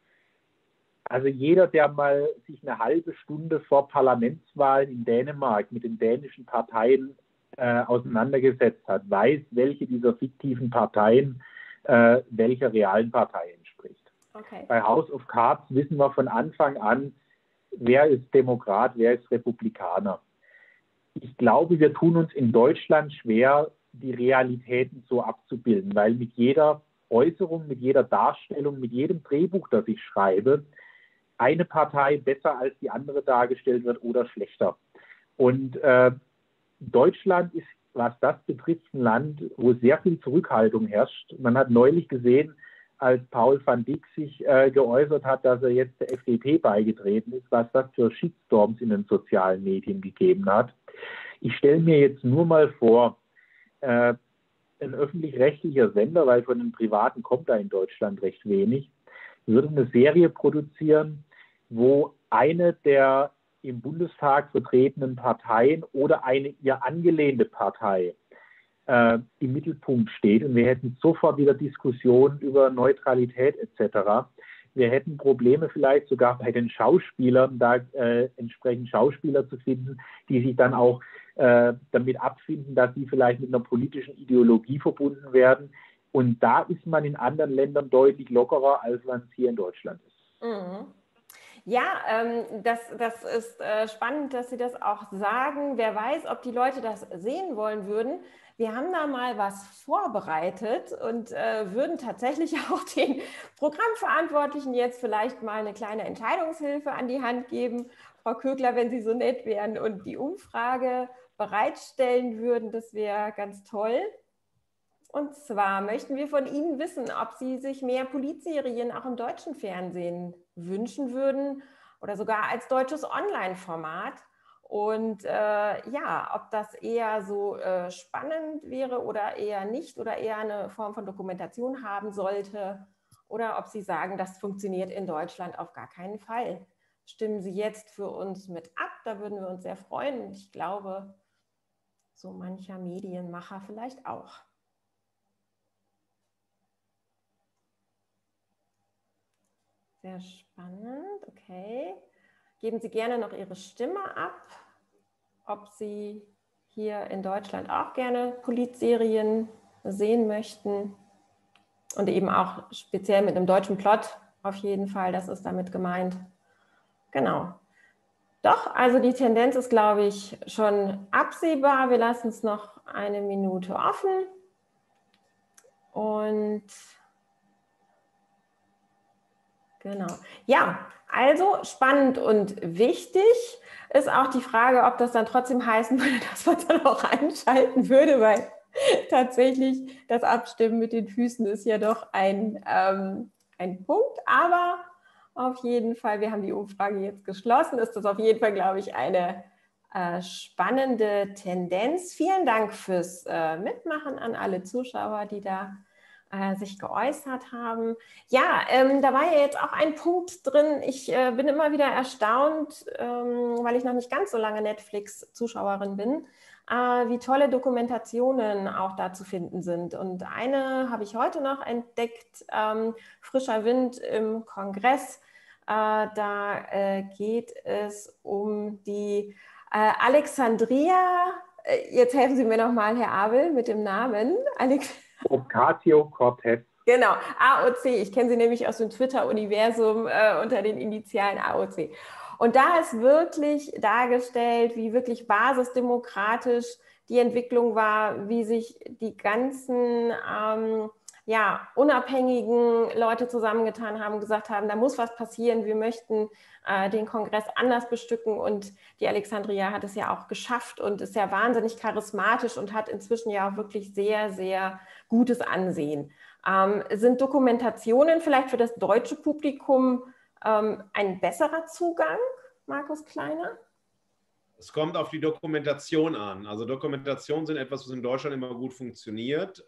also jeder, der mal sich eine halbe Stunde vor Parlamentswahlen in Dänemark mit den dänischen Parteien äh, auseinandergesetzt hat, weiß, welche dieser fiktiven Parteien äh, welcher realen Partei entspricht. Okay. Bei House of Cards wissen wir von Anfang an, wer ist Demokrat, wer ist Republikaner. Ich glaube, wir tun uns in Deutschland schwer, die Realitäten so abzubilden, weil mit jeder Äußerung, mit jeder Darstellung, mit jedem Drehbuch, das ich schreibe, eine Partei besser als die andere dargestellt wird oder schlechter. Und äh, Deutschland ist, was das betrifft, ein Land, wo sehr viel Zurückhaltung herrscht. Man hat neulich gesehen, als Paul van Dyck sich äh, geäußert hat, dass er jetzt der F D P beigetreten ist, was das für Shitstorms in den sozialen Medien gegeben hat. Ich stelle mir jetzt nur mal vor, äh, ein öffentlich-rechtlicher Sender, weil von den Privaten kommt da in Deutschland recht wenig, würde eine Serie produzieren, wo eine der im Bundestag vertretenen Parteien oder eine ihr angelehnte Partei äh, im Mittelpunkt steht. Und wir hätten sofort wieder Diskussionen über Neutralität et cetera. Wir hätten Probleme vielleicht sogar bei den Schauspielern, da äh, entsprechend Schauspieler zu finden, die sich dann auch äh, damit abfinden, dass sie vielleicht mit einer politischen Ideologie verbunden werden. Und da ist man in anderen Ländern deutlich lockerer, als man es hier in Deutschland ist. Mhm. Ja, ähm, das, das ist äh, spannend, dass Sie das auch sagen. Wer weiß, ob die Leute das sehen wollen würden. Wir haben da mal was vorbereitet und äh, würden tatsächlich auch den Programmverantwortlichen jetzt vielleicht mal eine kleine Entscheidungshilfe an die Hand geben. Frau Kögler, wenn Sie so nett wären und die Umfrage bereitstellen würden, das wäre ganz toll. Und zwar möchten wir von Ihnen wissen, ob Sie sich mehr Politserien auch im deutschen Fernsehen wünschen würden oder sogar als deutsches Online-Format. Und äh, ja, ob das eher so äh, spannend wäre oder eher nicht oder eher eine Form von Dokumentation haben sollte oder ob Sie sagen, das funktioniert in Deutschland auf gar keinen Fall. Stimmen Sie jetzt für uns mit ab, da würden wir uns sehr freuen. Und ich glaube, so mancher Medienmacher vielleicht auch. Sehr spannend, okay. Geben Sie gerne noch Ihre Stimme ab, ob Sie hier in Deutschland auch gerne Politserien sehen möchten und eben auch speziell mit einem deutschen Plot auf jeden Fall, das ist damit gemeint. Genau. Doch, also die Tendenz ist, glaube ich, schon absehbar. Wir lassen es noch eine Minute offen und genau. Ja, also spannend und wichtig ist auch die Frage, ob das dann trotzdem heißen würde, dass man es dann auch einschalten würde, weil tatsächlich das Abstimmen mit den Füßen ist ja doch ein, ähm, ein Punkt. Aber auf jeden Fall, wir haben die Umfrage jetzt geschlossen, ist das auf jeden Fall, glaube ich, eine äh, spannende Tendenz. Vielen Dank fürs äh, Mitmachen an alle Zuschauer, die da sich geäußert haben. Ja, ähm, da war ja jetzt auch ein Punkt drin. Ich äh, bin immer wieder erstaunt, ähm, weil ich noch nicht ganz so lange Netflix-Zuschauerin bin, äh, wie tolle Dokumentationen auch da zu finden sind. Und eine habe ich heute noch entdeckt, ähm, Frischer Wind im Kongress. Äh, da äh, geht es um die äh, Alexandria, äh, jetzt helfen Sie mir nochmal, Herr Abel, mit dem Namen. Alex Ocasio-Cortez. Genau, A O C. Ich kenne sie nämlich aus dem Twitter-Universum äh, unter den Initialen A O C. Und da ist wirklich dargestellt, wie wirklich basisdemokratisch die Entwicklung war, wie sich die ganzen ähm, ja, unabhängigen Leute zusammengetan haben, gesagt haben, da muss was passieren, wir möchten äh, den Kongress anders bestücken und die Alexandria hat es ja auch geschafft und ist ja wahnsinnig charismatisch und hat inzwischen ja auch wirklich sehr, sehr gutes Ansehen. Ähm, sind Dokumentationen vielleicht für das deutsche Publikum ähm, ein besserer Zugang, Markus Kleiner? Es kommt auf die Dokumentation an. Also Dokumentationen sind etwas, was in Deutschland immer gut funktioniert.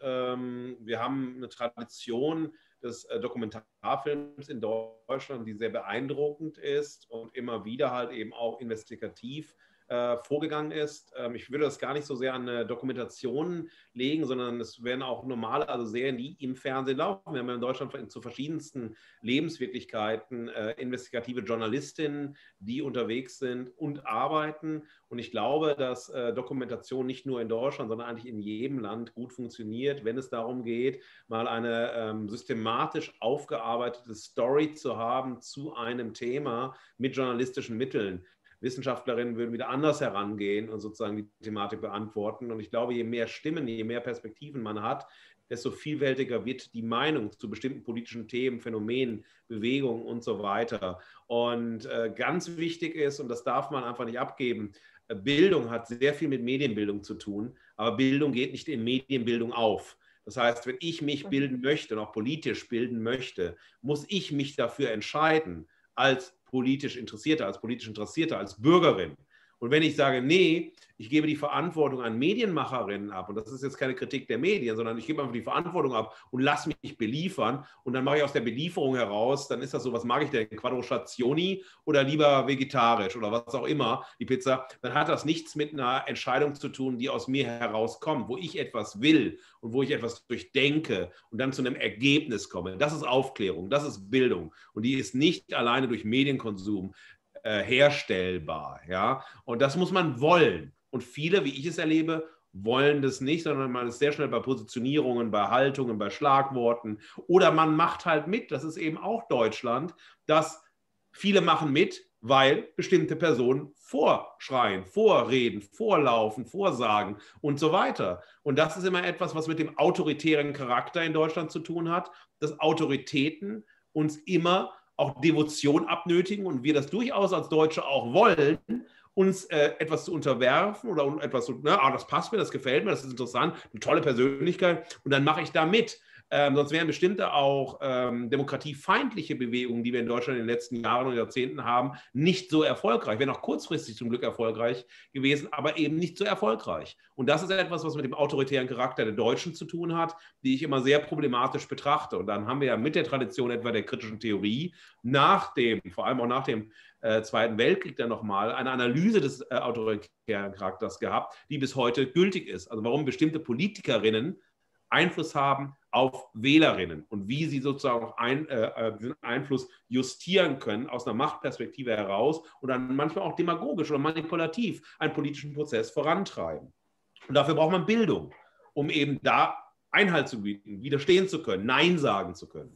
Wir haben eine Tradition des Dokumentarfilms in Deutschland, die sehr beeindruckend ist und immer wieder halt eben auch investigativ äh, vorgegangen ist. Ähm, ich würde das gar nicht so sehr an äh, Dokumentationen legen, sondern es werden auch normale, also Serien, die im Fernsehen laufen. Wir haben ja in Deutschland zu verschiedensten Lebenswirklichkeiten äh, investigative Journalistinnen, die unterwegs sind und arbeiten. Und ich glaube, dass äh, Dokumentation nicht nur in Deutschland, sondern eigentlich in jedem Land gut funktioniert, wenn es darum geht, mal eine ähm, systematisch aufgearbeitete Story zu haben zu einem Thema mit journalistischen Mitteln. Wissenschaftlerinnen würden wieder anders herangehen und sozusagen die Thematik beantworten. Und ich glaube, je mehr Stimmen, je mehr Perspektiven man hat, desto vielfältiger wird die Meinung zu bestimmten politischen Themen, Phänomenen, Bewegungen und so weiter. Und äh, ganz wichtig ist, und das darf man einfach nicht abgeben, Bildung hat sehr viel mit Medienbildung zu tun, aber Bildung geht nicht in Medienbildung auf. Das heißt, wenn ich mich bilden möchte und auch politisch bilden möchte, muss ich mich dafür entscheiden, als politisch Interessierter, als politisch Interessierter, als Bürgerin. Und wenn ich sage, nee, ich gebe die Verantwortung an Medienmacherinnen ab, und das ist jetzt keine Kritik der Medien, sondern ich gebe einfach die Verantwortung ab und lasse mich beliefern und dann mache ich aus der Belieferung heraus, dann ist das so, was mag ich denn, Quadrostationi oder lieber vegetarisch oder was auch immer, die Pizza, dann hat das nichts mit einer Entscheidung zu tun, die aus mir herauskommt, wo ich etwas will und wo ich etwas durchdenke und dann zu einem Ergebnis komme. Das ist Aufklärung, das ist Bildung und die ist nicht alleine durch Medienkonsum Äh, herstellbar, ja, und das muss man wollen und viele, wie ich es erlebe, wollen das nicht, sondern man ist sehr schnell bei Positionierungen, bei Haltungen, bei Schlagworten oder man macht halt mit, das ist eben auch Deutschland, dass viele machen mit, weil bestimmte Personen vorschreien, vorreden, vorlaufen, vorsagen und so weiter. Und das ist immer etwas, was mit dem autoritären Charakter in Deutschland zu tun hat, dass Autoritäten uns immer auch Devotion abnötigen und wir das durchaus als Deutsche auch wollen, uns äh, etwas zu unterwerfen oder etwas zu, ne, ah, das passt mir, das gefällt mir, das ist interessant, eine tolle Persönlichkeit und dann mache ich da mit. Ähm, sonst wären bestimmte auch ähm, demokratiefeindliche Bewegungen, die wir in Deutschland in den letzten Jahren und Jahrzehnten haben, nicht so erfolgreich. Wären auch kurzfristig zum Glück erfolgreich gewesen, aber eben nicht so erfolgreich. Und das ist etwas, was mit dem autoritären Charakter der Deutschen zu tun hat, die ich immer sehr problematisch betrachte. Und dann haben wir ja mit der Tradition etwa der kritischen Theorie nach dem, vor allem auch nach dem äh, Zweiten Weltkrieg dann nochmal, eine Analyse des äh, autoritären Charakters gehabt, die bis heute gültig ist. Also warum bestimmte Politikerinnen Einfluss haben auf Wählerinnen und wie sie sozusagen auch ein, äh, den Einfluss justieren können aus einer Machtperspektive heraus und dann manchmal auch demagogisch oder manipulativ einen politischen Prozess vorantreiben. Und dafür braucht man Bildung, um eben da Einhalt zu bieten, widerstehen zu können, Nein sagen zu können.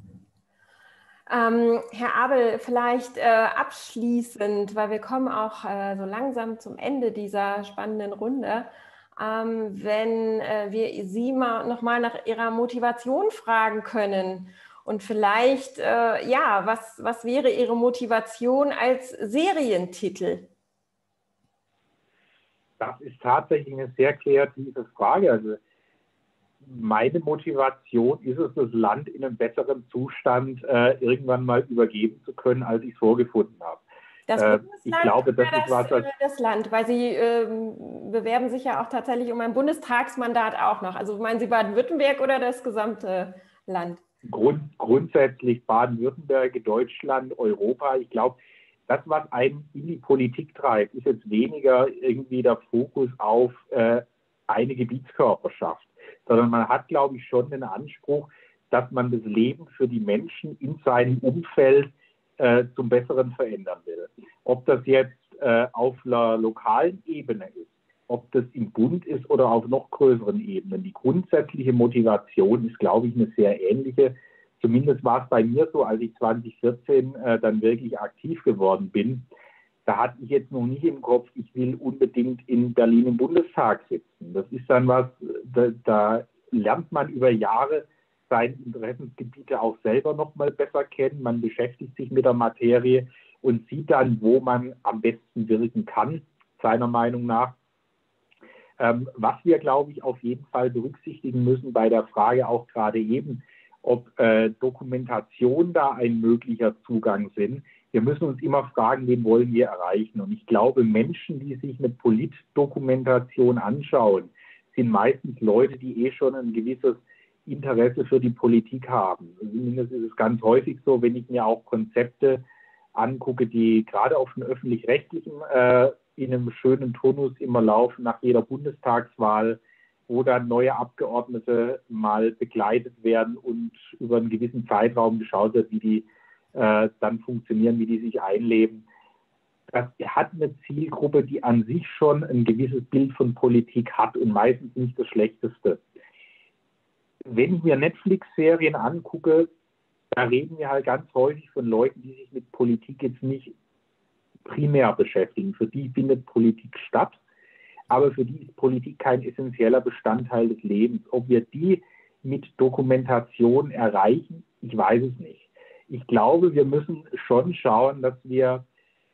Ähm, Herr Abel, vielleicht äh, abschließend, weil wir kommen auch äh, so langsam zum Ende dieser spannenden Runde, Ähm, wenn äh, wir Sie mal nochmal nach Ihrer Motivation fragen können und vielleicht, äh, ja, was, was wäre Ihre Motivation als Serientitel? Das ist tatsächlich eine sehr kreative Frage. Also meine Motivation ist es, das Land in einem besseren Zustand äh, irgendwann mal übergeben zu können, als ich es vorgefunden habe. Das äh, Bundesland ich glaube, das das, ist was, das, das Land, weil Sie ähm, bewerben sich ja auch tatsächlich um ein Bundestagsmandat auch noch. Also meinen Sie Baden-Württemberg oder das gesamte Land? Grund, grundsätzlich Baden-Württemberg, Deutschland, Europa. Ich glaube, das, was einen in die Politik treibt, ist jetzt weniger irgendwie der Fokus auf äh, eine Gebietskörperschaft, sondern man hat, glaube ich, schon den Anspruch, dass man das Leben für die Menschen in seinem Umfeld äh, zum Besseren verändern will. Ob das jetzt äh, auf einer lokalen Ebene ist, ob das im Bund ist oder auf noch größeren Ebenen. Die grundsätzliche Motivation ist, glaube ich, eine sehr ähnliche. Zumindest war es bei mir so, als ich zwanzig vierzehn äh, dann wirklich aktiv geworden bin. Da hatte ich jetzt noch nicht im Kopf, ich will unbedingt in Berlin im Bundestag sitzen. Das ist dann was, da, da lernt man über Jahre seine Interessensgebiete auch selber noch mal besser kennen. Man beschäftigt sich mit der Materie und sieht dann, wo man am besten wirken kann, seiner Meinung nach. Ähm, was wir, glaube ich, auf jeden Fall berücksichtigen müssen bei der Frage auch gerade eben, ob äh, Dokumentation da ein möglicher Zugang sind. Wir müssen uns immer fragen, wen wollen wir erreichen? Und ich glaube, Menschen, die sich eine Politdokumentation anschauen, sind meistens Leute, die eh schon ein gewisses Interesse für die Politik haben. Zumindest ist es ganz häufig so, wenn ich mir auch Konzepte angucke, die gerade auf den öffentlich-rechtlichen äh, in einem schönen Turnus immer laufen nach jeder Bundestagswahl, wo dann neue Abgeordnete mal begleitet werden und über einen gewissen Zeitraum geschaut wird, wie die äh, dann funktionieren, wie die sich einleben. Das hat eine Zielgruppe, die an sich schon ein gewisses Bild von Politik hat und meistens nicht das Schlechteste. Wenn ich mir Netflix-Serien angucke, da reden wir halt ganz häufig von Leuten, die sich mit Politik jetzt nicht primär beschäftigen. Für die findet Politik statt, aber für die ist Politik kein essentieller Bestandteil des Lebens. Ob wir die mit Dokumentation erreichen, ich weiß es nicht. Ich glaube, wir müssen schon schauen, dass wir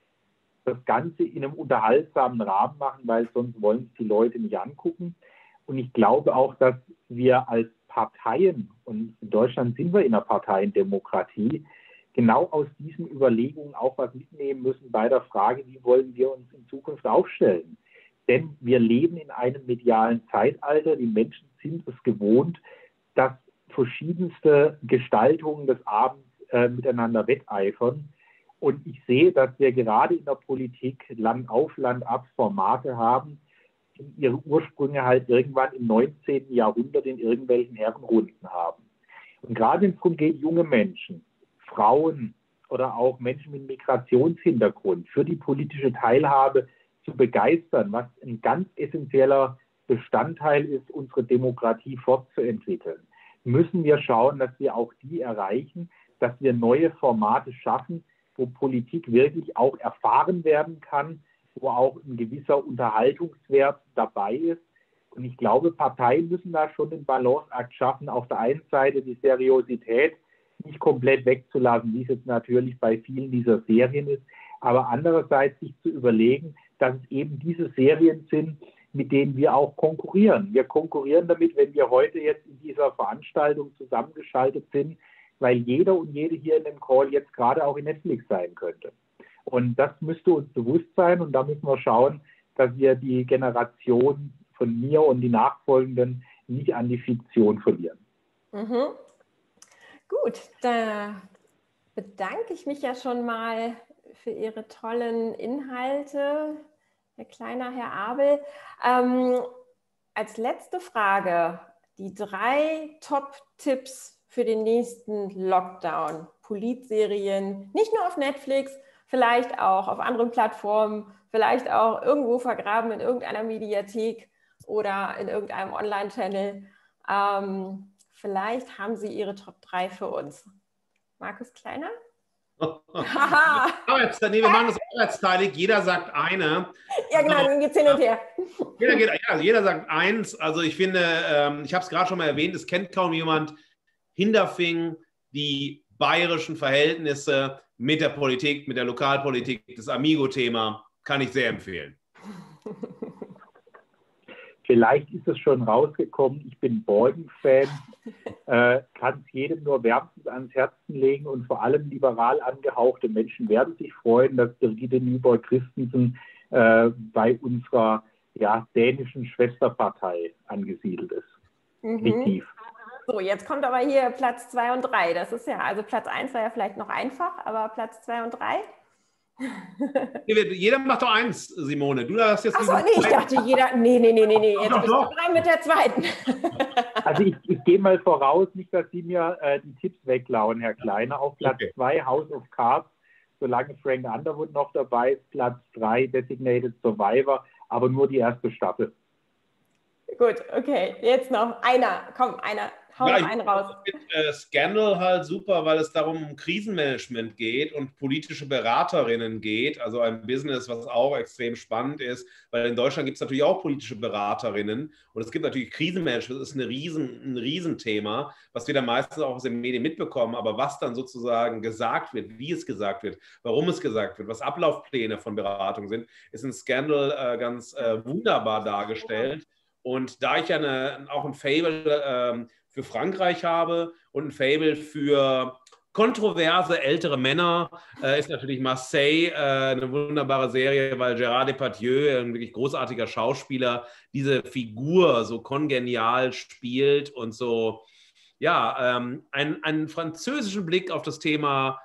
das Ganze in einem unterhaltsamen Rahmen machen, weil sonst wollen es die Leute nicht angucken. Und ich glaube auch, dass wir als Parteien, und in Deutschland sind wir in einer Parteiendemokratie, genau aus diesen Überlegungen auch was mitnehmen müssen bei der Frage, wie wollen wir uns in Zukunft aufstellen. Denn wir leben in einem medialen Zeitalter. Die Menschen sind es gewohnt, dass verschiedenste Gestaltungen des Abends äh, miteinander wetteifern. Und ich sehe, dass wir gerade in der Politik Land auf, Land ab Formate haben, die ihre Ursprünge halt irgendwann im neunzehnten Jahrhundert in irgendwelchen Herrenrunden haben. Und gerade wenn es darum geht, junge Menschen, Frauen oder auch Menschen mit Migrationshintergrund für die politische Teilhabe zu begeistern, was ein ganz essentieller Bestandteil ist, unsere Demokratie fortzuentwickeln, müssen wir schauen, dass wir auch die erreichen, dass wir neue Formate schaffen, wo Politik wirklich auch erfahren werden kann, wo auch ein gewisser Unterhaltungswert dabei ist. Und ich glaube, Parteien müssen da schon den Balanceakt schaffen, auf der einen Seite die Seriosität nicht komplett wegzulassen, wie es jetzt natürlich bei vielen dieser Serien ist, aber andererseits sich zu überlegen, dass es eben diese Serien sind, mit denen wir auch konkurrieren. Wir konkurrieren damit, wenn wir heute jetzt in dieser Veranstaltung zusammengeschaltet sind, weil jeder und jede hier in dem Call jetzt gerade auch in Netflix sein könnte. Und das müsste uns bewusst sein und da müssen wir schauen, dass wir die Generation von mir und die Nachfolgenden nicht an die Fiktion verlieren. Mhm. Gut, da bedanke ich mich ja schon mal für Ihre tollen Inhalte, Herr Kleiner, Herr Abel. Ähm, als letzte Frage, die drei Top-Tipps für den nächsten Lockdown. Politserien, nicht nur auf Netflix, vielleicht auch auf anderen Plattformen, vielleicht auch irgendwo vergraben in irgendeiner Mediathek oder in irgendeinem Online-Channel. Ähm, vielleicht haben Sie Ihre Top drei für uns. Markus Kleiner? Jetzt, nee, wir machen das arbeitsteilig. Jeder sagt eine. Ja, genau, dann geht es hin und her. Jeder, geht, ja, jeder sagt eins. Also ich finde, ähm, ich habe es gerade schon mal erwähnt, es kennt kaum jemand. Hinterfing, die bayerischen Verhältnisse mit der Politik, mit der Lokalpolitik, das Amigo-Thema, kann ich sehr empfehlen. Vielleicht ist es schon rausgekommen, ich bin Borgen-Fan, äh, kann es jedem nur wärmstens ans Herzen legen und vor allem liberal angehauchte Menschen werden sich freuen, dass Birgitte Nyborg-Christensen äh, bei unserer ja, dänischen Schwesterpartei angesiedelt ist. Mhm. Definitiv. So, jetzt kommt aber hier Platz zwei und drei. Das ist ja, also Platz eins war ja vielleicht noch einfach, aber Platz zwei und drei? Jeder macht doch eins, Simone. Du hast jetzt. Achso, nee, ich dachte jeder. Nee, nee, nee, nee, nee. Jetzt bist du dran mit der zweiten. Also ich, ich gehe mal voraus, nicht, dass Sie mir äh, die Tipps wegklauen, Herr Kleiner. Auf Platz zwei okay. House of Cards, solange Frank Underwood noch dabei ist. Platz drei Designated Survivor, aber nur die erste Staffel. Gut, okay. Jetzt noch einer. Komm, einer. Hau ja, noch einen raus. Ich finde äh, Scandal halt super, weil es darum um Krisenmanagement geht und politische Beraterinnen geht. Also ein Business, was auch extrem spannend ist, weil in Deutschland gibt es natürlich auch politische Beraterinnen und es gibt natürlich Krisenmanagement. Das ist eine Riesen, ein Riesenthema, was wir dann meistens auch aus den Medien mitbekommen. Aber was dann sozusagen gesagt wird, wie es gesagt wird, warum es gesagt wird, was Ablaufpläne von Beratung sind, ist in Scandal äh, ganz äh, wunderbar dargestellt. Und da ich ja eine, auch ein Faible ähm, für Frankreich habe und ein Faible für kontroverse ältere Männer, äh, ist natürlich Marseille, äh, eine wunderbare Serie, weil Gérard Depardieu, ein wirklich großartiger Schauspieler, diese Figur so kongenial spielt und so, ja, ähm, einen, einen französischen Blick auf das Thema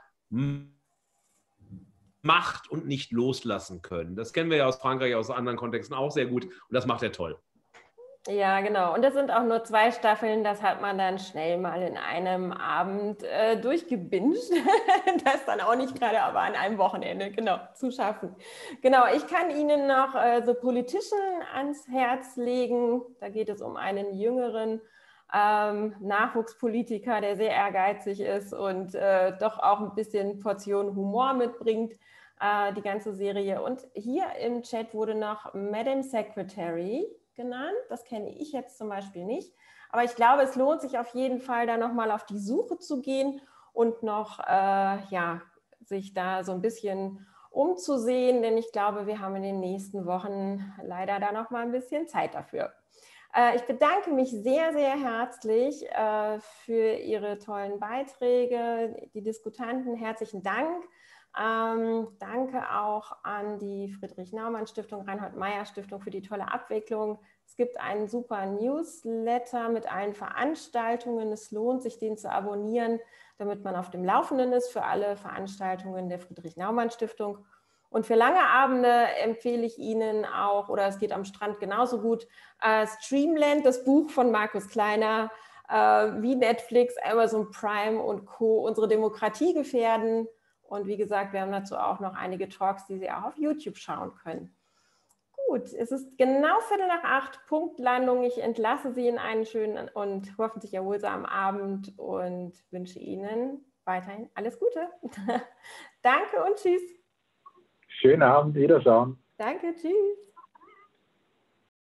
Macht und nicht loslassen können. Das kennen wir ja aus Frankreich, aus anderen Kontexten auch sehr gut und das macht er toll. Ja, genau. Und das sind auch nur zwei Staffeln, das hat man dann schnell mal in einem Abend äh, durchgebinged. Das ist dann auch nicht gerade, aber an einem Wochenende, genau, zu schaffen. Genau, ich kann Ihnen noch äh, The Politician ans Herz legen. Da geht es um einen jüngeren ähm, Nachwuchspolitiker, der sehr ehrgeizig ist und äh, doch auch ein bisschen Portion Humor mitbringt, äh, die ganze Serie. Und hier im Chat wurde noch Madam Secretary genannt. Das kenne ich jetzt zum Beispiel nicht. Aber ich glaube, es lohnt sich auf jeden Fall, da nochmal auf die Suche zu gehen und noch äh, ja, sich da so ein bisschen umzusehen, denn ich glaube, wir haben in den nächsten Wochen leider da noch mal ein bisschen Zeit dafür. Äh, ich bedanke mich sehr, sehr herzlich äh, für Ihre tollen Beiträge, die Diskutanten. Herzlichen Dank. Ähm, danke auch an die Friedrich-Naumann-Stiftung, Reinhold-Meier-Stiftung für die tolle Abwicklung. Es gibt einen super Newsletter mit allen Veranstaltungen. Es lohnt sich, den zu abonnieren, damit man auf dem Laufenden ist für alle Veranstaltungen der Friedrich-Naumann-Stiftung. Und für lange Abende empfehle ich Ihnen auch, oder es geht am Strand genauso gut, äh, Streamland, das Buch von Markus Kleiner, äh, wie Netflix, Amazon Prime und Co. unsere Demokratie gefährden. Und wie gesagt, wir haben dazu auch noch einige Talks, die Sie auch auf YouTube schauen können. Gut, es ist genau Viertel nach acht, Punktlandung. Ich entlasse Sie in einen schönen und hoffentlich erholsamen Abend und wünsche Ihnen weiterhin alles Gute. Danke und tschüss. Schönen Abend, Wiederschauen. Danke, tschüss.